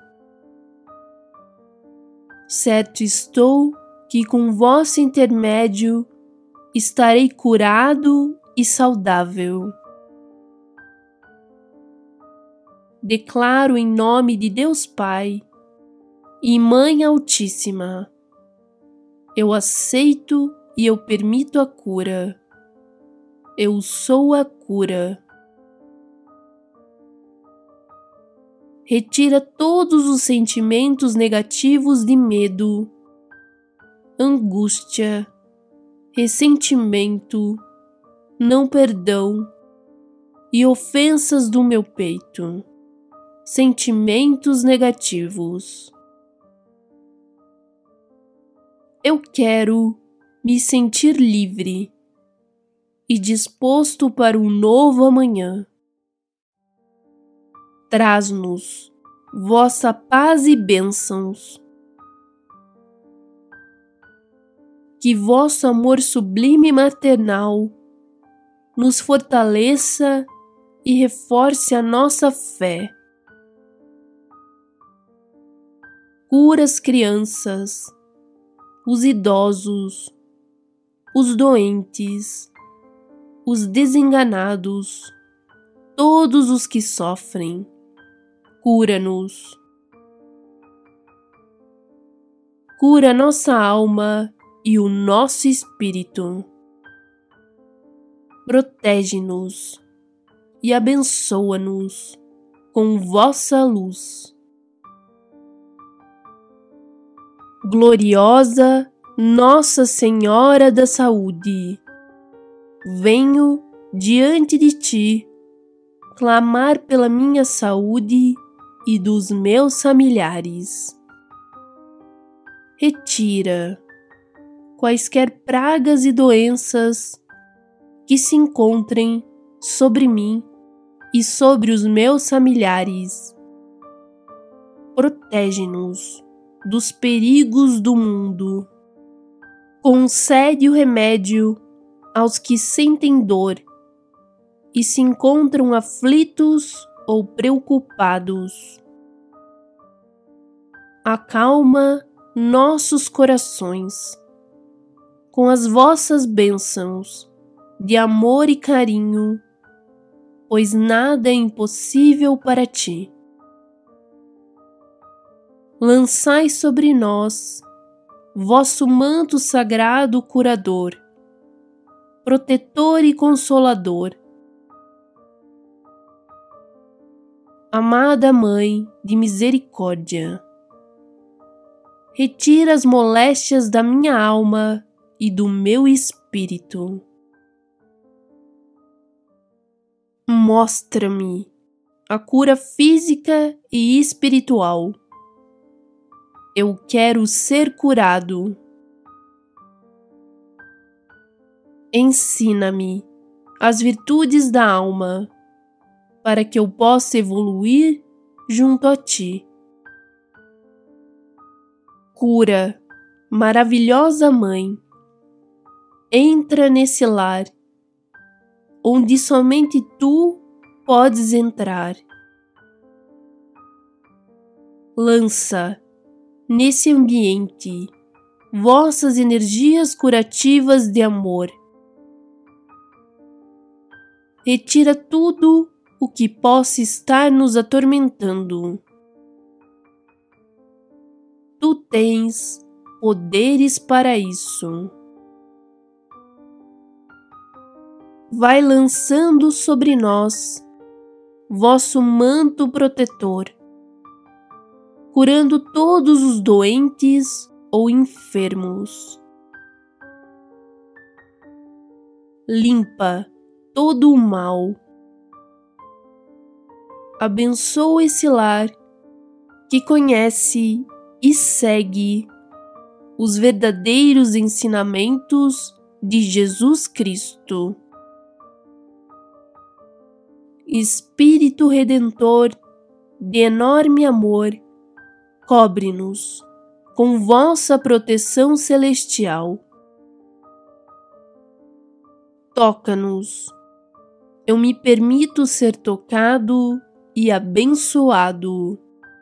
Certo estou que com vosso intermédio estarei curado e saudável. Declaro em nome de Deus Pai e Mãe Altíssima, eu aceito e eu permito a cura. Eu sou a cura. Retira todos os sentimentos negativos de medo, angústia, ressentimento, não perdão e ofensas do meu peito. Sentimentos negativos. Eu quero me sentir livre e disposto para um novo amanhã. Traz-nos vossa paz e bênçãos. Que vosso amor sublime e maternal nos fortaleça e reforce a nossa fé. Cura as crianças, os idosos, os doentes, os desenganados, todos os que sofrem. Cura-nos. Cura nossa alma e o nosso espírito. Protege-nos e abençoa-nos com vossa luz. Gloriosa Nossa Senhora da Saúde, venho diante de ti clamar pela minha saúde e dos meus familiares. Retira quaisquer pragas e doenças que se encontrem sobre mim e sobre os meus familiares. Protege-nos dos perigos do mundo. Concede o remédio aos que sentem dor e se encontram aflitos ou preocupados. Acalma nossos corações com as vossas bênçãos de amor e carinho, pois nada é impossível para ti. Lançai sobre nós vosso manto sagrado curador, protetor e consolador. Amada Mãe de misericórdia, retira as moléstias da minha alma e do meu espírito. Mostra-me a cura física e espiritual. Eu quero ser curado. Ensina-me as virtudes da alma, para que eu possa evoluir junto a ti. Cura, maravilhosa Mãe, entra nesse lar, onde somente tu podes entrar. Lança nesse ambiente vossas energias curativas de amor. Retira tudo o que possa estar nos atormentando. Tu tens poderes para isso. Vai lançando sobre nós vosso manto protetor, curando todos os doentes ou enfermos. Limpa todo o mal. Abençoa esse lar que conhece e segue os verdadeiros ensinamentos de Jesus Cristo. Espírito Redentor de enorme amor, cobre-nos com vossa proteção celestial. Toca-nos. Eu me permito ser tocado e abençoado.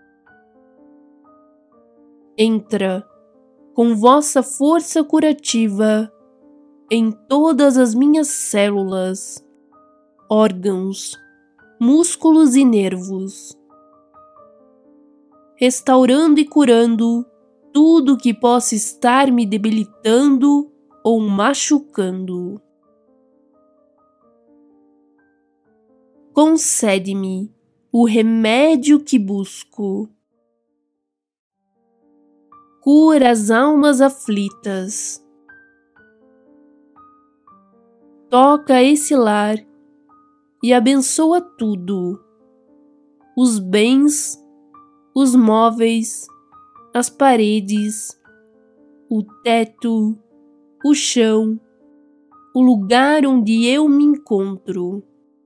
Entra com vossa força curativa em todas as minhas células, órgãos, músculos e nervos, restaurando e curando tudo que possa estar me debilitando ou machucando. Concede-me o remédio que busco. Cura as almas aflitas. Toca esse lar e abençoa tudo: os bens, os móveis, as paredes, o teto, o chão, o lugar onde eu me encontro.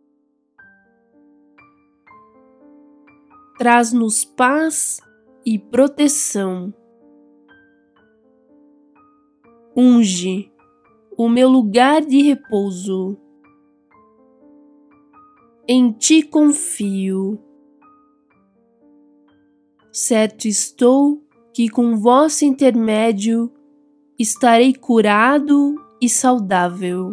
Traz-nos paz e proteção. Unge o meu lugar de repouso. Em ti confio. Certo estou que com vosso intermédio estarei curado e saudável.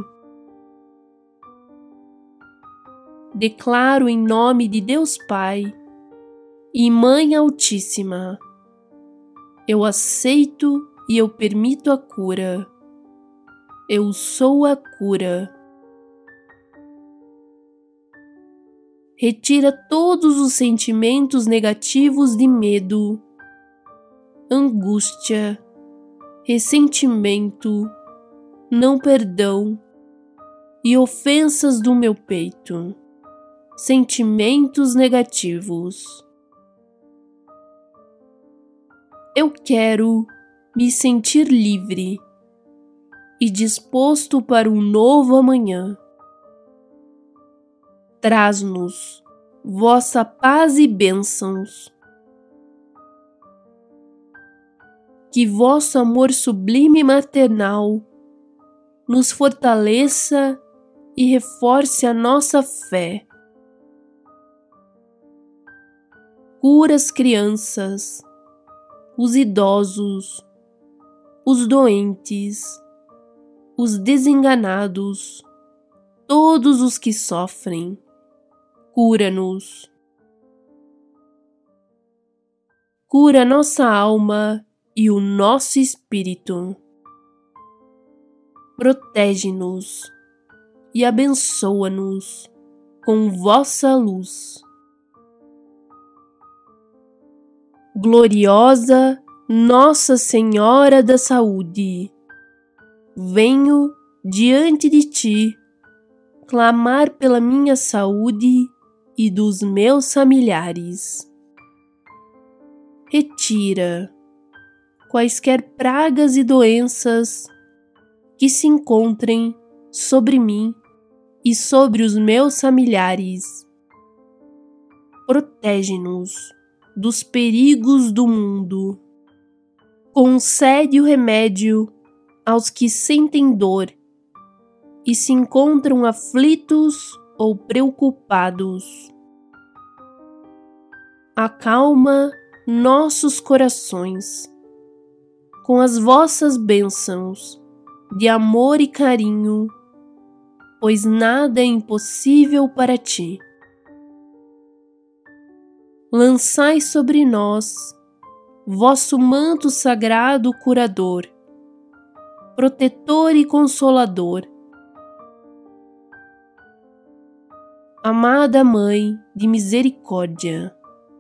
Declaro em nome de Deus Pai e Mãe Altíssima, eu aceito e eu permito a cura. Eu sou a cura. Retira todos os sentimentos negativos de medo, angústia, ressentimento, não perdão e ofensas do meu peito. Sentimentos negativos. Eu quero me sentir livre e disposto para um novo amanhã. Traz-nos vossa paz e bênçãos. Que vosso amor sublime e maternal nos fortaleça e reforce a nossa fé. Cura as crianças, os idosos, os doentes, os desenganados, todos os que sofrem. Cura-nos. Cura nossa alma e o nosso espírito. Protege-nos e abençoa-nos com vossa luz. Gloriosa Nossa Senhora da Saúde, venho diante de ti clamar pela minha saúde e dos meus familiares. Retira quaisquer pragas e doenças que se encontrem sobre mim e sobre os meus familiares. Protege-nos dos perigos do mundo. Concede o remédio aos que sentem dor e se encontram aflitos ou preocupados. Acalma nossos corações com as vossas bênçãos de amor e carinho, pois nada é impossível para ti. Lançai sobre nós vosso manto sagrado curador, protetor e consolador. Amada Mãe de misericórdia,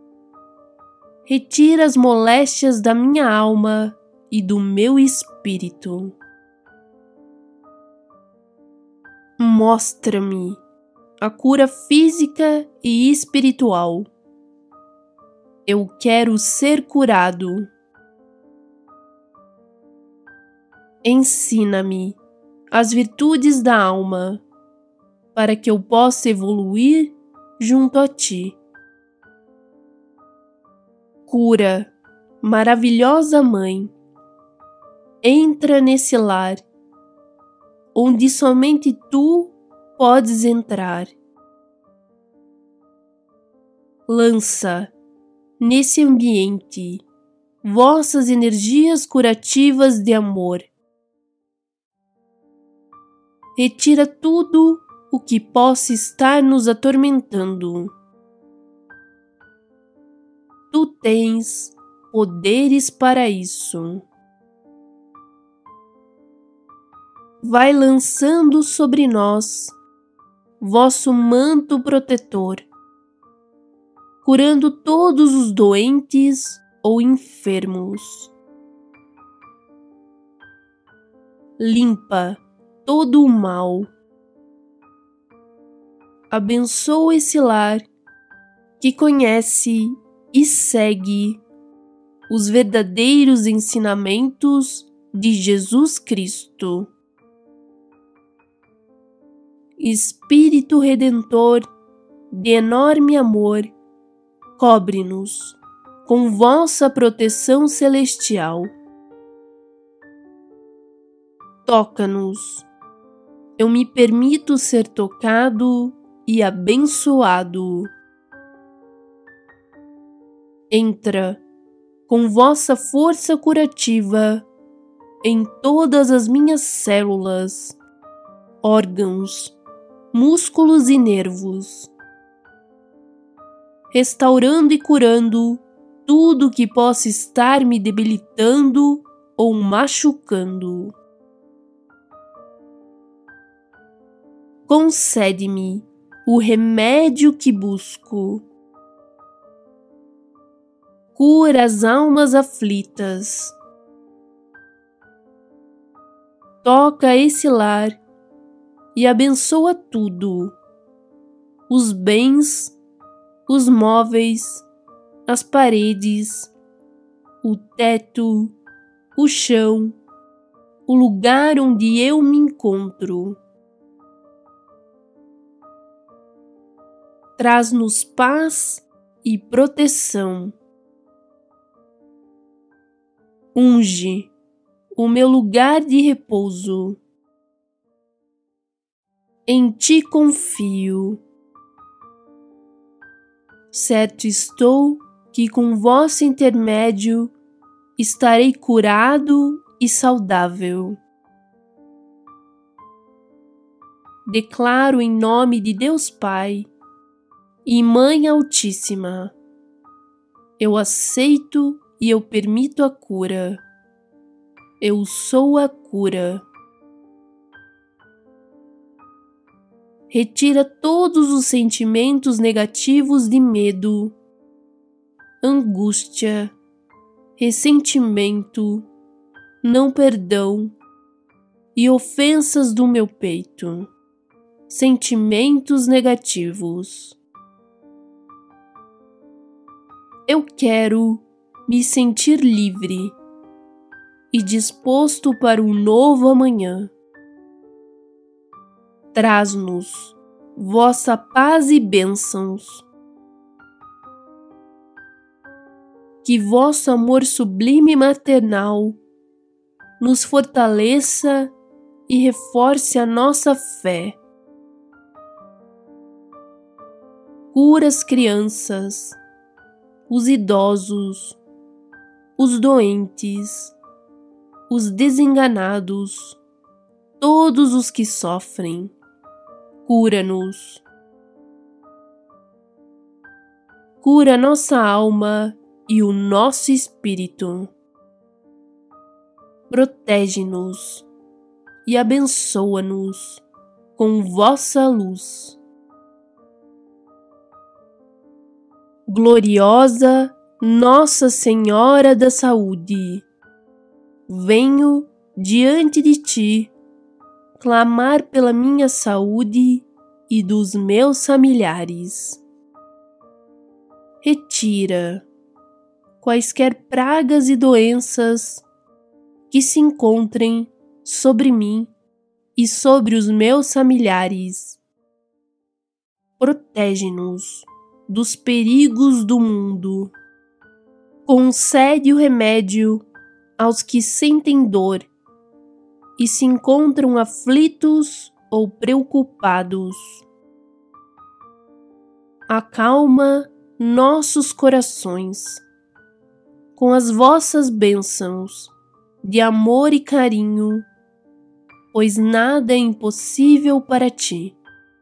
retira as moléstias da minha alma e do meu espírito. Mostra-me a cura física e espiritual. Eu quero ser curado. Ensina-me as virtudes da alma, para que eu possa evoluir junto a ti. Cura, maravilhosa Mãe, entra nesse lar, onde somente tu podes entrar. Lança nesse ambiente vossas energias curativas de amor. Retira tudo o que possa estar nos atormentando. Tu tens poderes para isso. Vai lançando sobre nós vosso manto protetor, curando todos os doentes ou enfermos. Limpa todo o mal. Abençoa esse lar que conhece e segue os verdadeiros ensinamentos de Jesus Cristo. Espírito Redentor de enorme amor, cobre-nos com vossa proteção celestial. Toca-nos. Eu me permito ser tocado e abençoado. Entra com vossa força curativa em todas as minhas células, órgãos, músculos e nervos, restaurando e curando tudo que possa estar me debilitando ou machucando. Concede-me o remédio que busco. Cura as almas aflitas. Toca esse lar e abençoa tudo: os bens, os móveis, as paredes, o teto, o chão, o lugar onde eu me encontro. Traz-nos paz e proteção. Unge o meu lugar de repouso. Em ti confio. Certo estou que com vosso intermédio estarei curado e saudável. Declaro em nome de Deus Pai e Mãe Altíssima, eu aceito e eu permito a cura. Eu sou a cura. Retira todos os sentimentos negativos de medo, angústia, ressentimento, não perdão e ofensas do meu peito. Sentimentos negativos. Eu quero me sentir livre e disposto para um novo amanhã. Traz-nos vossa paz e bênçãos. Que vosso amor sublime e maternal nos fortaleça e reforce a nossa fé. Cura as crianças, os idosos, os doentes, os desenganados, todos os que sofrem. Cura-nos. Cura nossa alma e o nosso espírito. Protege-nos e abençoa-nos com vossa luz. Gloriosa Nossa Senhora da Saúde, venho diante de ti clamar pela minha saúde e dos meus familiares. Retira quaisquer pragas e doenças que se encontrem sobre mim e sobre os meus familiares. Protege-nos dos perigos do mundo. Concede o remédio aos que sentem dor e se encontram aflitos ou preocupados. Acalma nossos corações com as vossas bênçãos de amor e carinho, pois nada é impossível para ti.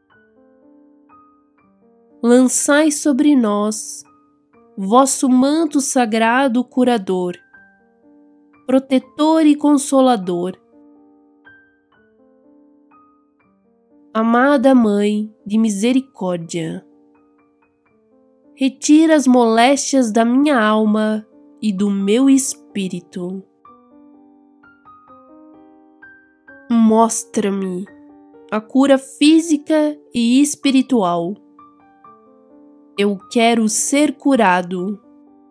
Lançai sobre nós vosso manto sagrado curador, protetor e consolador. Amada Mãe de misericórdia, retira as moléstias da minha alma e do meu espírito. Mostra-me a cura física e espiritual. Eu quero ser curado.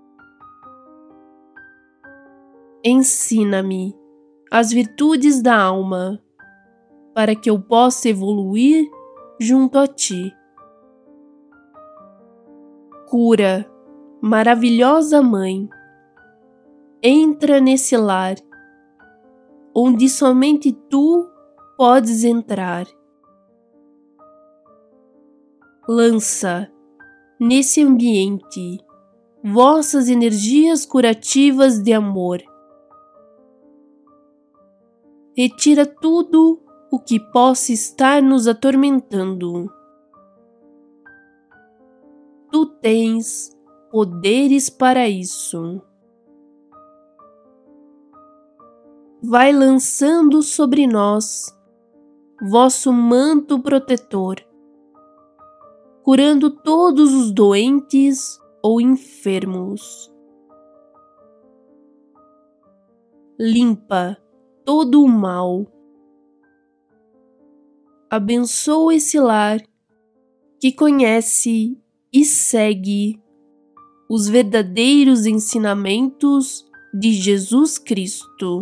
Ensina-me as virtudes da alma, para que eu possa evoluir junto a ti. Cura, maravilhosa Mãe, entra nesse lar, onde somente tu podes entrar. Lança nesse ambiente vossas energias curativas de amor. Retira tudo o que possa estar nos atormentando. Tu tens poderes para isso. Vai lançando sobre nós vosso manto protetor, curando todos os doentes ou enfermos. Limpa todo o mal. Abençoa esse lar que conhece e segue os verdadeiros ensinamentos de Jesus Cristo.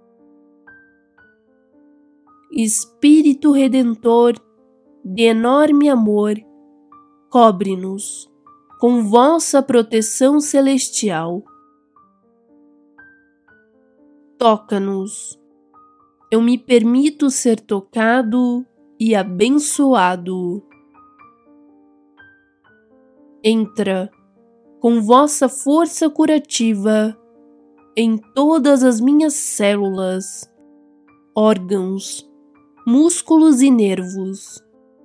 Espírito Redentor de enorme amor, cobre-nos com vossa proteção celestial. Toca-nos. Eu me permito ser tocado e abençoado. Entra com vossa força curativa em todas as minhas células, órgãos, músculos e nervos,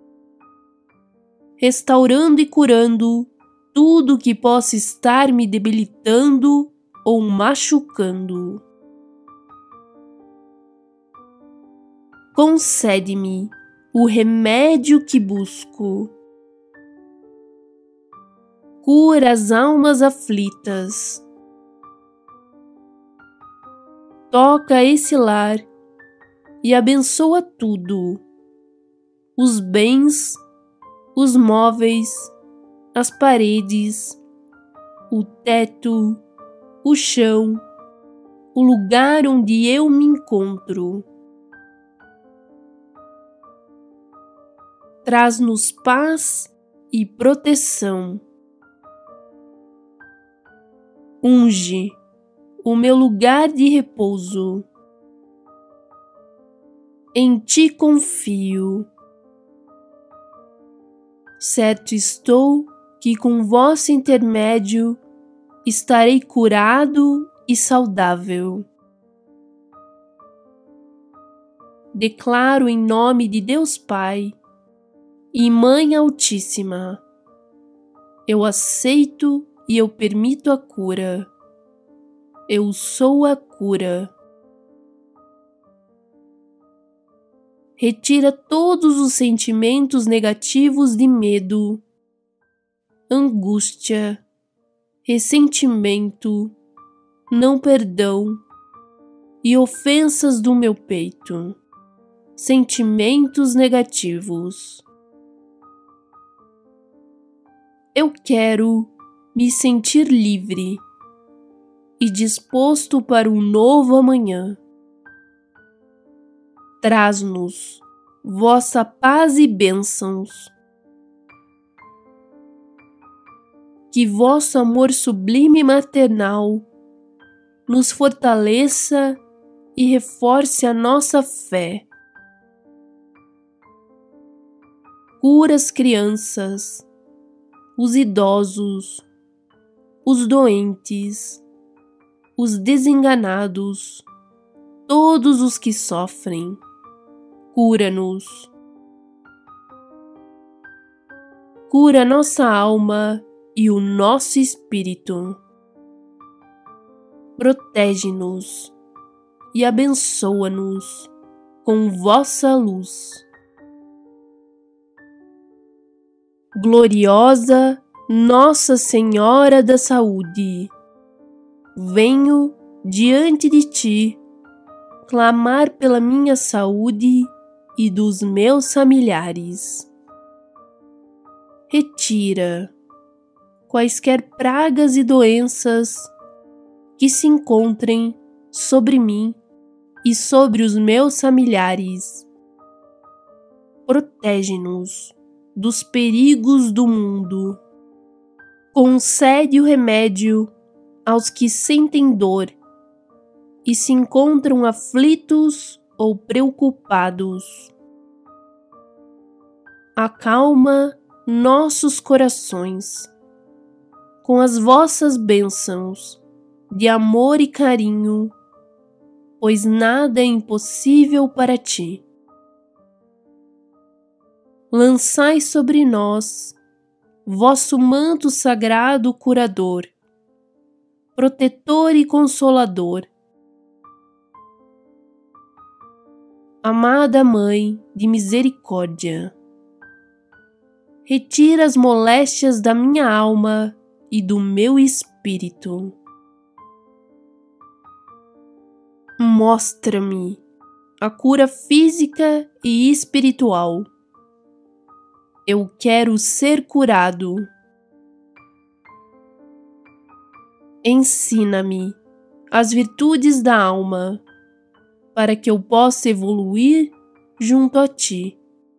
restaurando e curando tudo que possa estar me debilitando ou machucando. Concede-me o remédio que busco. Cura as almas aflitas. Toca esse lar e abençoa tudo: os bens, os móveis, as paredes, o teto, o chão, o lugar onde eu me encontro. Traz-nos paz e proteção. Unge o meu lugar de repouso. Em ti confio. Certo estou que com vosso intermédio estarei curado e saudável. Declaro em nome de Deus Pai e Mãe Altíssima, eu aceito e eu permito a cura. Eu sou a cura. Retira todos os sentimentos negativos de medo, angústia, ressentimento, não perdão e ofensas do meu peito. Sentimentos negativos. Eu quero me sentir livre e disposto para um novo amanhã. Traz-nos vossa paz e bênçãos. Que vosso amor sublime e maternal nos fortaleça e reforce a nossa fé. Cura as crianças, os idosos, os doentes, os desenganados, todos os que sofrem. Cura-nos. Cura nossa alma e o nosso espírito. Protege-nos e abençoa-nos com vossa luz. Gloriosa Nossa Senhora da Saúde, venho diante de ti clamar pela minha saúde e dos meus familiares. Retira quaisquer pragas e doenças que se encontrem sobre mim e sobre os meus familiares. Protege-nos dos perigos do mundo. Concede o remédio aos que sentem dor e se encontram aflitos ou preocupados. Acalma nossos corações com as vossas bênçãos de amor e carinho, pois nada é impossível para ti. Lançai sobre nós vosso manto sagrado curador, protetor e consolador. Amada Mãe de misericórdia, retira as moléstias da minha alma e do meu espírito. Mostra-me a cura física e espiritual. Eu quero ser curado. Ensina-me as virtudes da alma, para que eu possa evoluir junto a ti.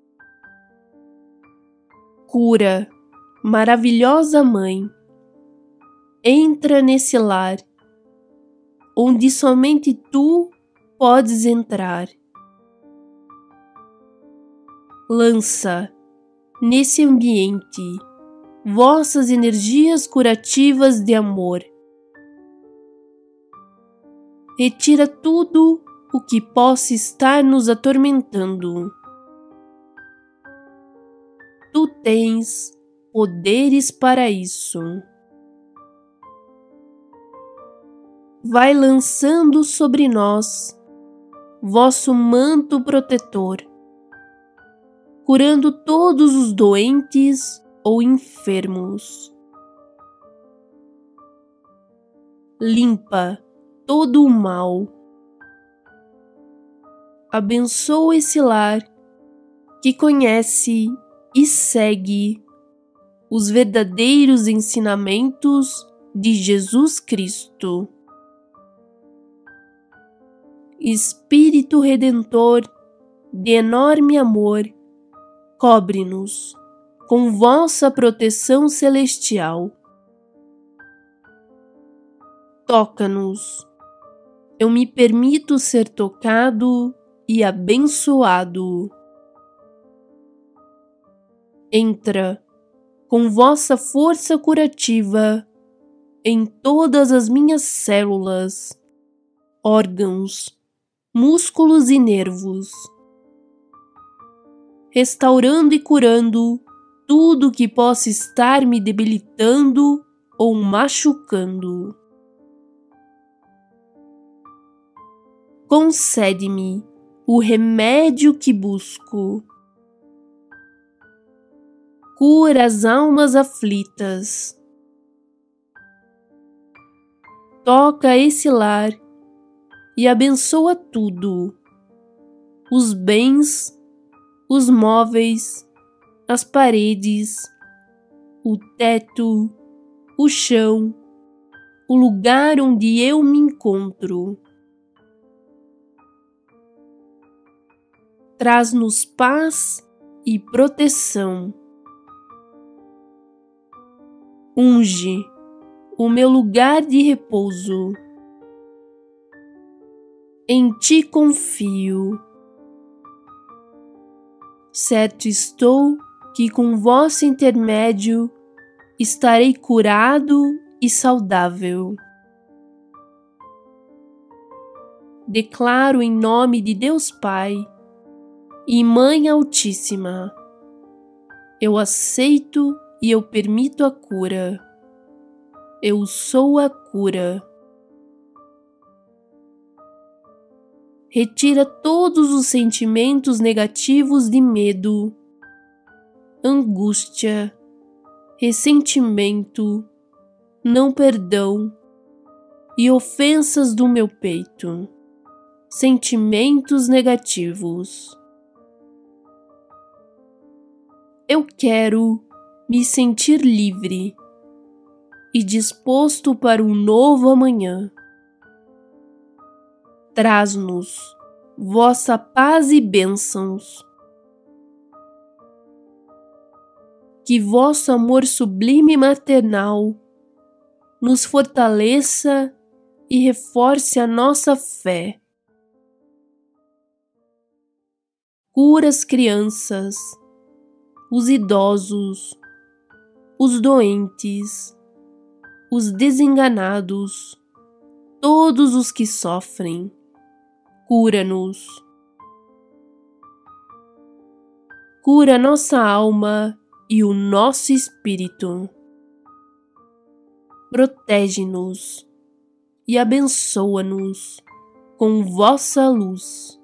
Cura, maravilhosa Mãe, entra nesse lar, onde somente tu podes entrar. Lança nesse ambiente vossas energias curativas de amor. Retira tudo o que possa estar nos atormentando. Tu tens poderes para isso. Vai lançando sobre nós vosso manto protetor, curando todos os doentes ou enfermos. Limpa todo o mal. Abençoa esse lar que conhece e segue os verdadeiros ensinamentos de Jesus Cristo. Espírito Redentor de enorme amor, cobre-nos com vossa proteção celestial. Toca-nos. Eu me permito ser tocado e abençoado. Entra com vossa força curativa em todas as minhas células, órgãos, músculos e nervos, restaurando e curando tudo que possa estar me debilitando ou machucando. Concede-me o remédio que busco. Cura as almas aflitas. Toca esse lar e abençoa tudo: os bens, os móveis, as paredes, o teto, o chão, o lugar onde eu me encontro. Traz-nos paz e proteção. Unge o meu lugar de repouso. Em ti confio. Certo estou que com vosso intermédio estarei curado e saudável. Declaro em nome de Deus Pai e Mãe Altíssima, eu aceito e eu permito a cura. Eu sou a cura. Retira todos os sentimentos negativos de medo, angústia, ressentimento, não perdão e ofensas do meu peito. Sentimentos negativos. Eu quero me sentir livre e disposto para um novo amanhã. Traz-nos vossa paz e bênçãos. Que vosso amor sublime e maternal nos fortaleça e reforce a nossa fé. Cura as crianças, os idosos, os doentes, os desenganados, todos os que sofrem. Cura-nos. Cura nossa alma e o nosso espírito. Protege-nos e abençoa-nos com vossa luz.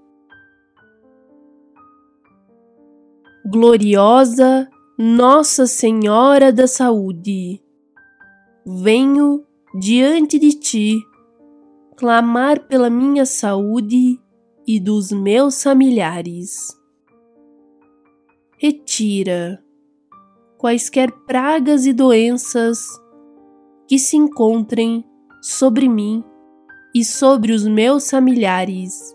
Gloriosa Nossa Senhora da Saúde, venho diante de ti clamar pela minha saúde e dos meus familiares. Retira quaisquer pragas e doenças que se encontrem sobre mim e sobre os meus familiares.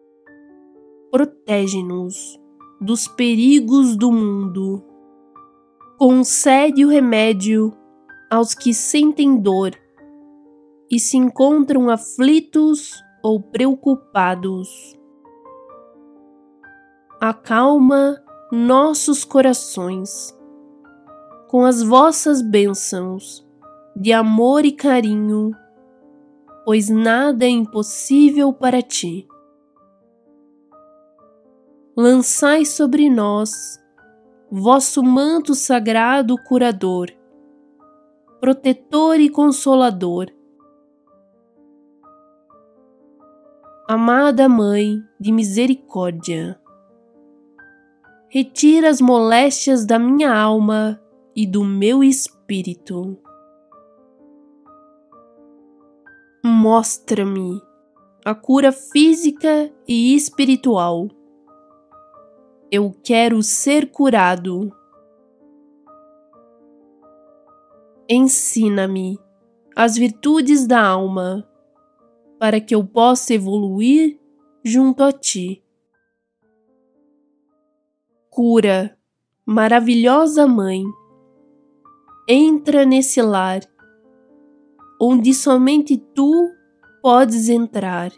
Protege-nos dos perigos do mundo. Concede o remédio aos que sentem dor e se encontram aflitos ou preocupados. Acalma nossos corações com as vossas bênçãos de amor e carinho, pois nada é impossível para ti. Lançai sobre nós vosso manto sagrado curador, protetor e consolador. Amada Mãe de misericórdia, retira as moléstias da minha alma e do meu espírito. Mostra-me a cura física e espiritual. Eu quero ser curado. Ensina-me as virtudes da alma, para que eu possa evoluir junto a ti. Cura, maravilhosa Mãe, entra nesse lar, onde somente tu podes entrar.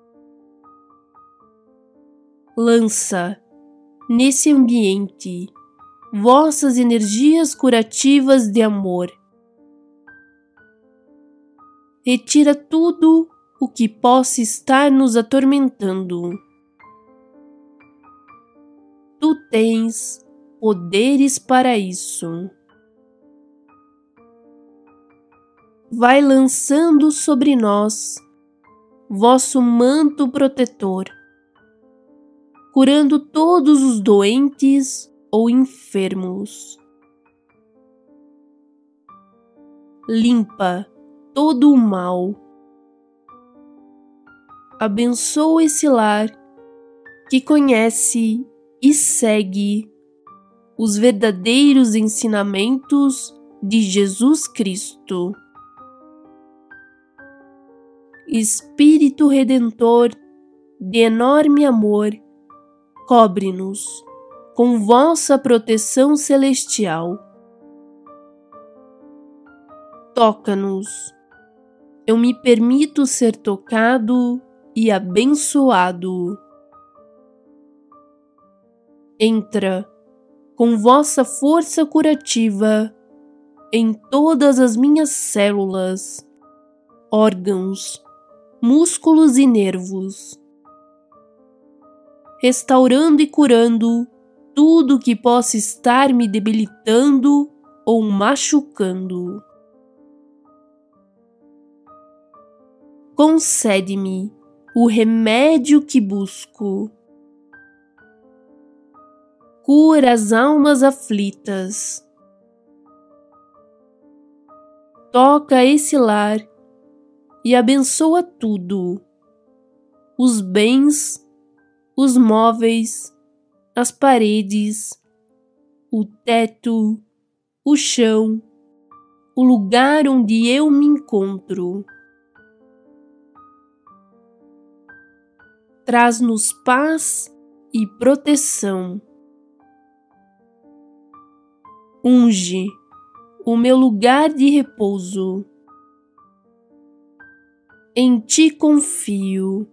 Lança nesse ambiente vossas energias curativas de amor. Retira tudo o que possa estar nos atormentando. Tu tens poderes para isso. vai lançando sobre nós vosso manto protetor, curando todos os doentes ou enfermos. Limpa todo o mal. Abençoa esse lar que conhece e segue os verdadeiros ensinamentos de Jesus Cristo. Espírito Redentor de enorme amor, cobre-nos com vossa proteção celestial. Toca-nos. Eu me permito ser tocado e abençoado. Entra com vossa força curativa em todas as minhas células, órgãos, músculos e nervos, restaurando e curando tudo que possa estar me debilitando ou machucando. Concede-me o remédio que busco. Cura as almas aflitas. Toca esse lar e abençoa tudo: os bens, os móveis, as paredes, o teto, o chão, o lugar onde eu me encontro. Traz-nos paz e proteção. Unge o meu lugar de repouso. Em ti confio.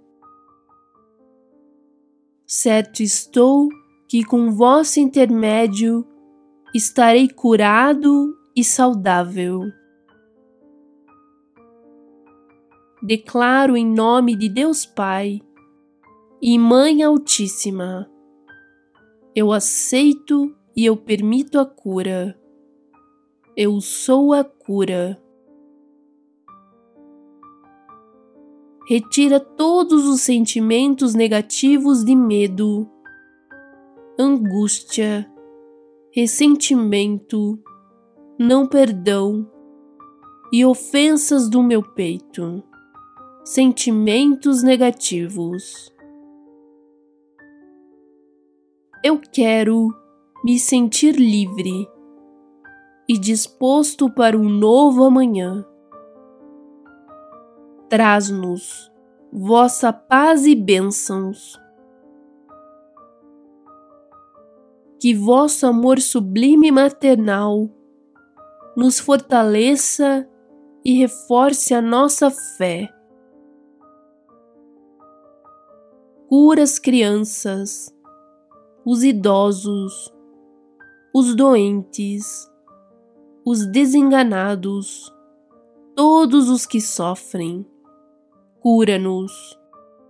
Certo estou que com vosso intermédio estarei curado e saudável. Declaro em nome de Deus Pai e Mãe Altíssima, eu aceito e eu permito a cura. Eu sou a cura. Retira todos os sentimentos negativos de medo, angústia, ressentimento, não perdão e ofensas do meu peito. Sentimentos negativos. Eu quero me sentir livre e disposto para um novo amanhã. Traz-nos vossa paz e bênçãos. Que vosso amor sublime e maternal nos fortaleça e reforce a nossa fé. Cura as crianças, os idosos, os doentes, os desenganados, todos os que sofrem. Cura-nos.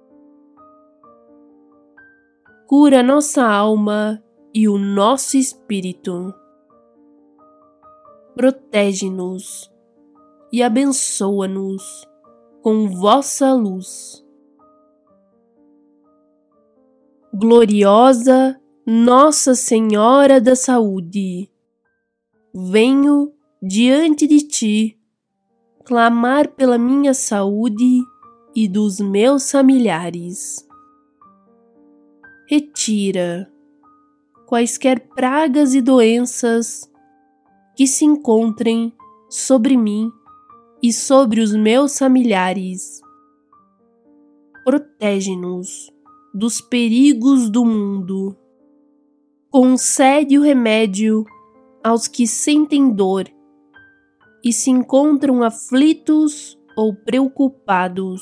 Cura nossa alma e o nosso espírito. Protege-nos e abençoa-nos com vossa luz. Gloriosa Nossa Senhora da Saúde, venho diante de ti clamar pela minha saúde e dos meus familiares. Retira quaisquer pragas e doenças que se encontrem sobre mim e sobre os meus familiares. Protege-nos dos perigos do mundo. Concede o remédio aos que sentem dor e se encontram aflitos ou preocupados.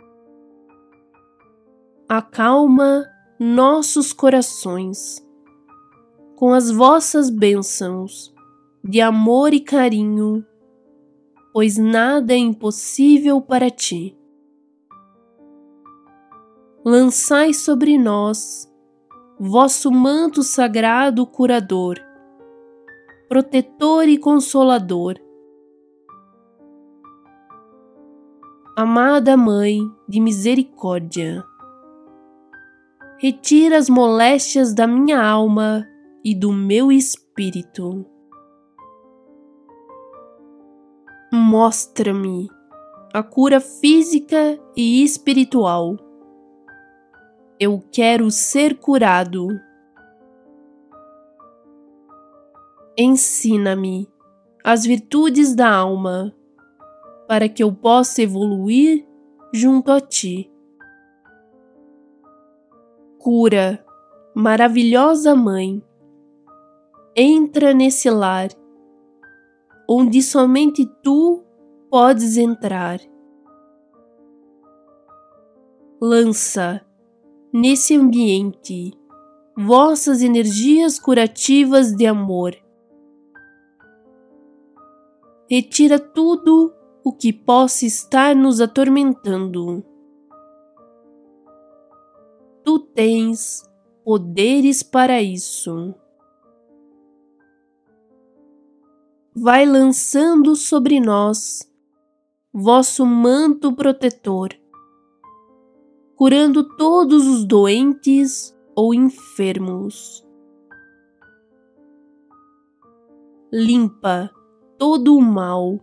Acalma nossos corações com as vossas bênçãos de amor e carinho, pois nada é impossível para ti. Lançai sobre nós vosso manto sagrado curador, protetor e consolador. Amada Mãe de misericórdia, retira as moléstias da minha alma e do meu espírito. Mostra-me a cura física e espiritual. Eu quero ser curado. Ensina-me as virtudes da alma, para que eu possa evoluir junto a ti. Cura, maravilhosa Mãe, entra nesse lar, onde somente tu podes entrar. Lança nesse ambiente vossas energias curativas de amor. Retira tudo o que possa estar nos atormentando. Tu tens poderes para isso. Vai lançando sobre nós vosso manto protetor, curando todos os doentes ou enfermos. Limpa todo o mal.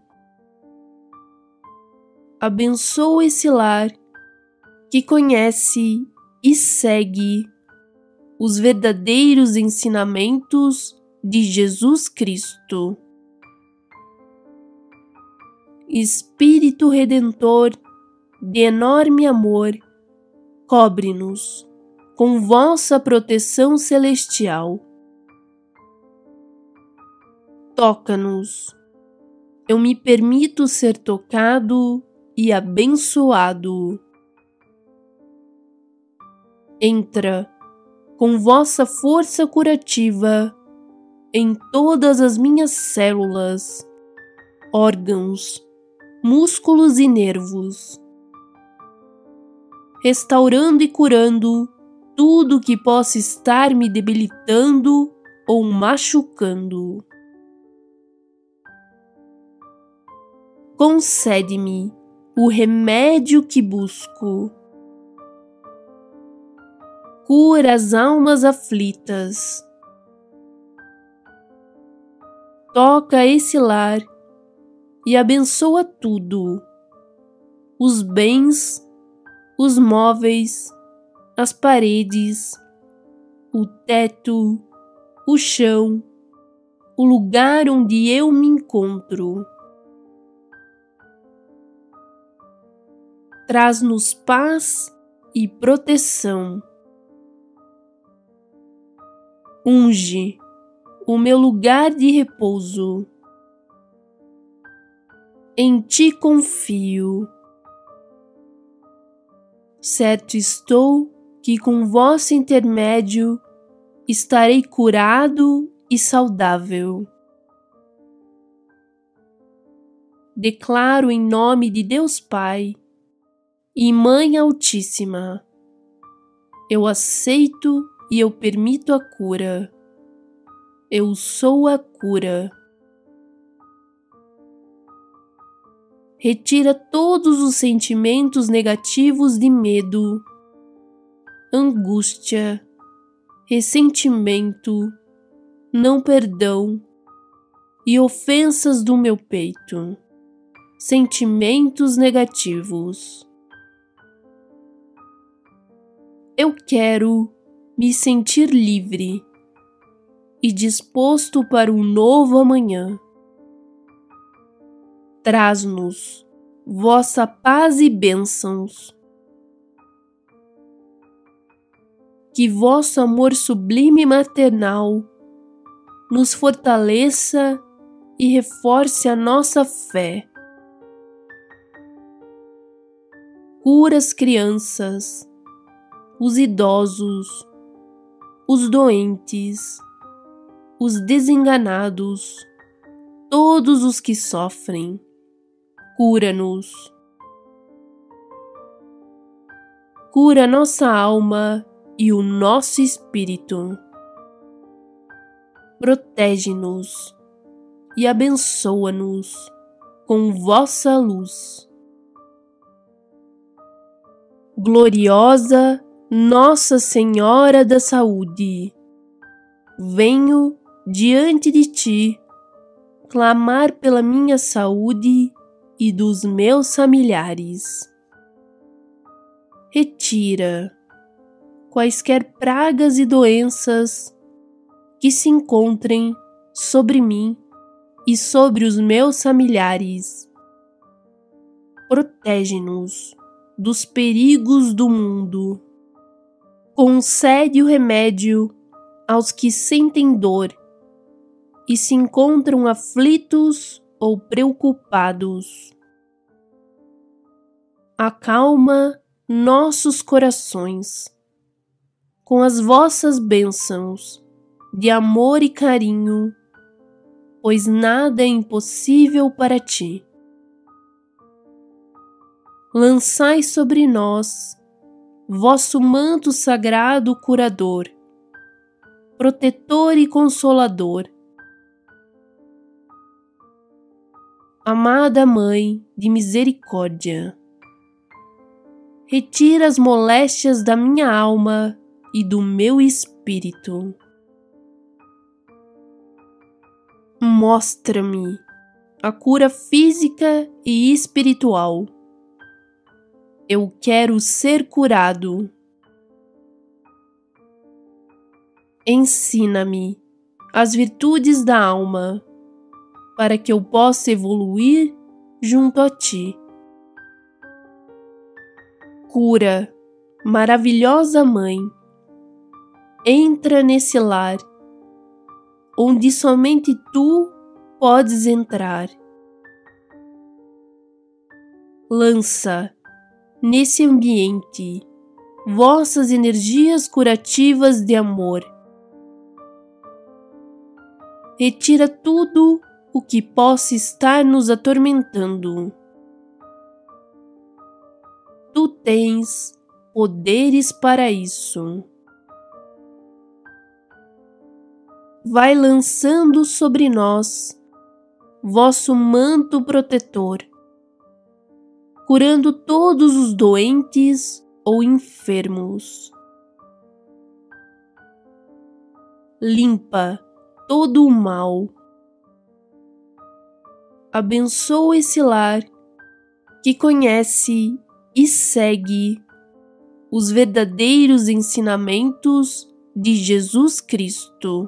Abençoa esse lar que conhece e segue os verdadeiros ensinamentos de Jesus Cristo. Espírito Redentor de enorme amor, cobre-nos com vossa proteção celestial. Toca-nos. Eu me permito ser tocado e abençoado. Entra com vossa força curativa em todas as minhas células, órgãos, músculos e nervos, restaurando e curando tudo que possa estar me debilitando ou machucando. Concede-me o remédio que busco. Cura as almas aflitas. Toca esse lar e abençoa tudo: os bens, os móveis, as paredes, o teto, o chão, o lugar onde eu me encontro. Traz-nos paz e proteção. Unge o meu lugar de repouso. Em ti confio. Certo estou que com vosso intermédio estarei curado e saudável. Declaro em nome de Deus Pai e Mãe Altíssima, eu aceito e eu permito a cura. Eu sou a cura. Retira todos os sentimentos negativos de medo, angústia, ressentimento, não perdão e ofensas do meu peito. Sentimentos negativos. Eu quero me sentir livre e disposto para um novo amanhã. Traz-nos vossa paz e bênçãos. Que vosso amor sublime e maternal nos fortaleça e reforce a nossa fé. Cura as crianças, os idosos, os doentes, os desenganados, todos os que sofrem. Cura-nos. Cura nossa alma e o nosso espírito. Protege-nos e abençoa-nos com vossa luz. Gloriosa Nossa Senhora da Saúde, venho diante de ti clamar pela minha saúde e dos meus familiares. Retira quaisquer pragas e doenças que se encontrem sobre mim e sobre os meus familiares. Protege-nos dos perigos do mundo. Concede o remédio aos que sentem dor e se encontram aflitos ou preocupados. Acalma nossos corações com as vossas bênçãos de amor e carinho, pois nada é impossível para ti. Lançai sobre nós vosso manto sagrado curador, protetor e consolador. Amada Mãe de misericórdia, retira as moléstias da minha alma e do meu espírito. Mostra-me a cura física e espiritual. Eu quero ser curado. Ensina-me as virtudes da alma, para que eu possa evoluir junto a ti. Cura, maravilhosa Mãe, entra nesse lar, onde somente tu podes entrar. Lança nesse ambiente vossas energias curativas de amor. Retira tudo o que possa estar nos atormentando. Tu tens poderes para isso. Vai lançando sobre nós vosso manto protetor, curando todos os doentes ou enfermos. Limpa todo o mal. Abençoa esse lar que conhece e segue os verdadeiros ensinamentos de Jesus Cristo.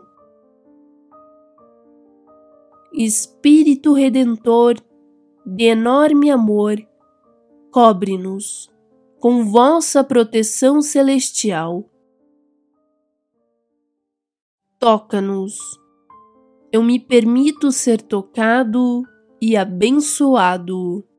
Espírito Redentor de enorme amor, cobre-nos com vossa proteção celestial. Toca-nos. Eu me permito ser tocado e abençoado.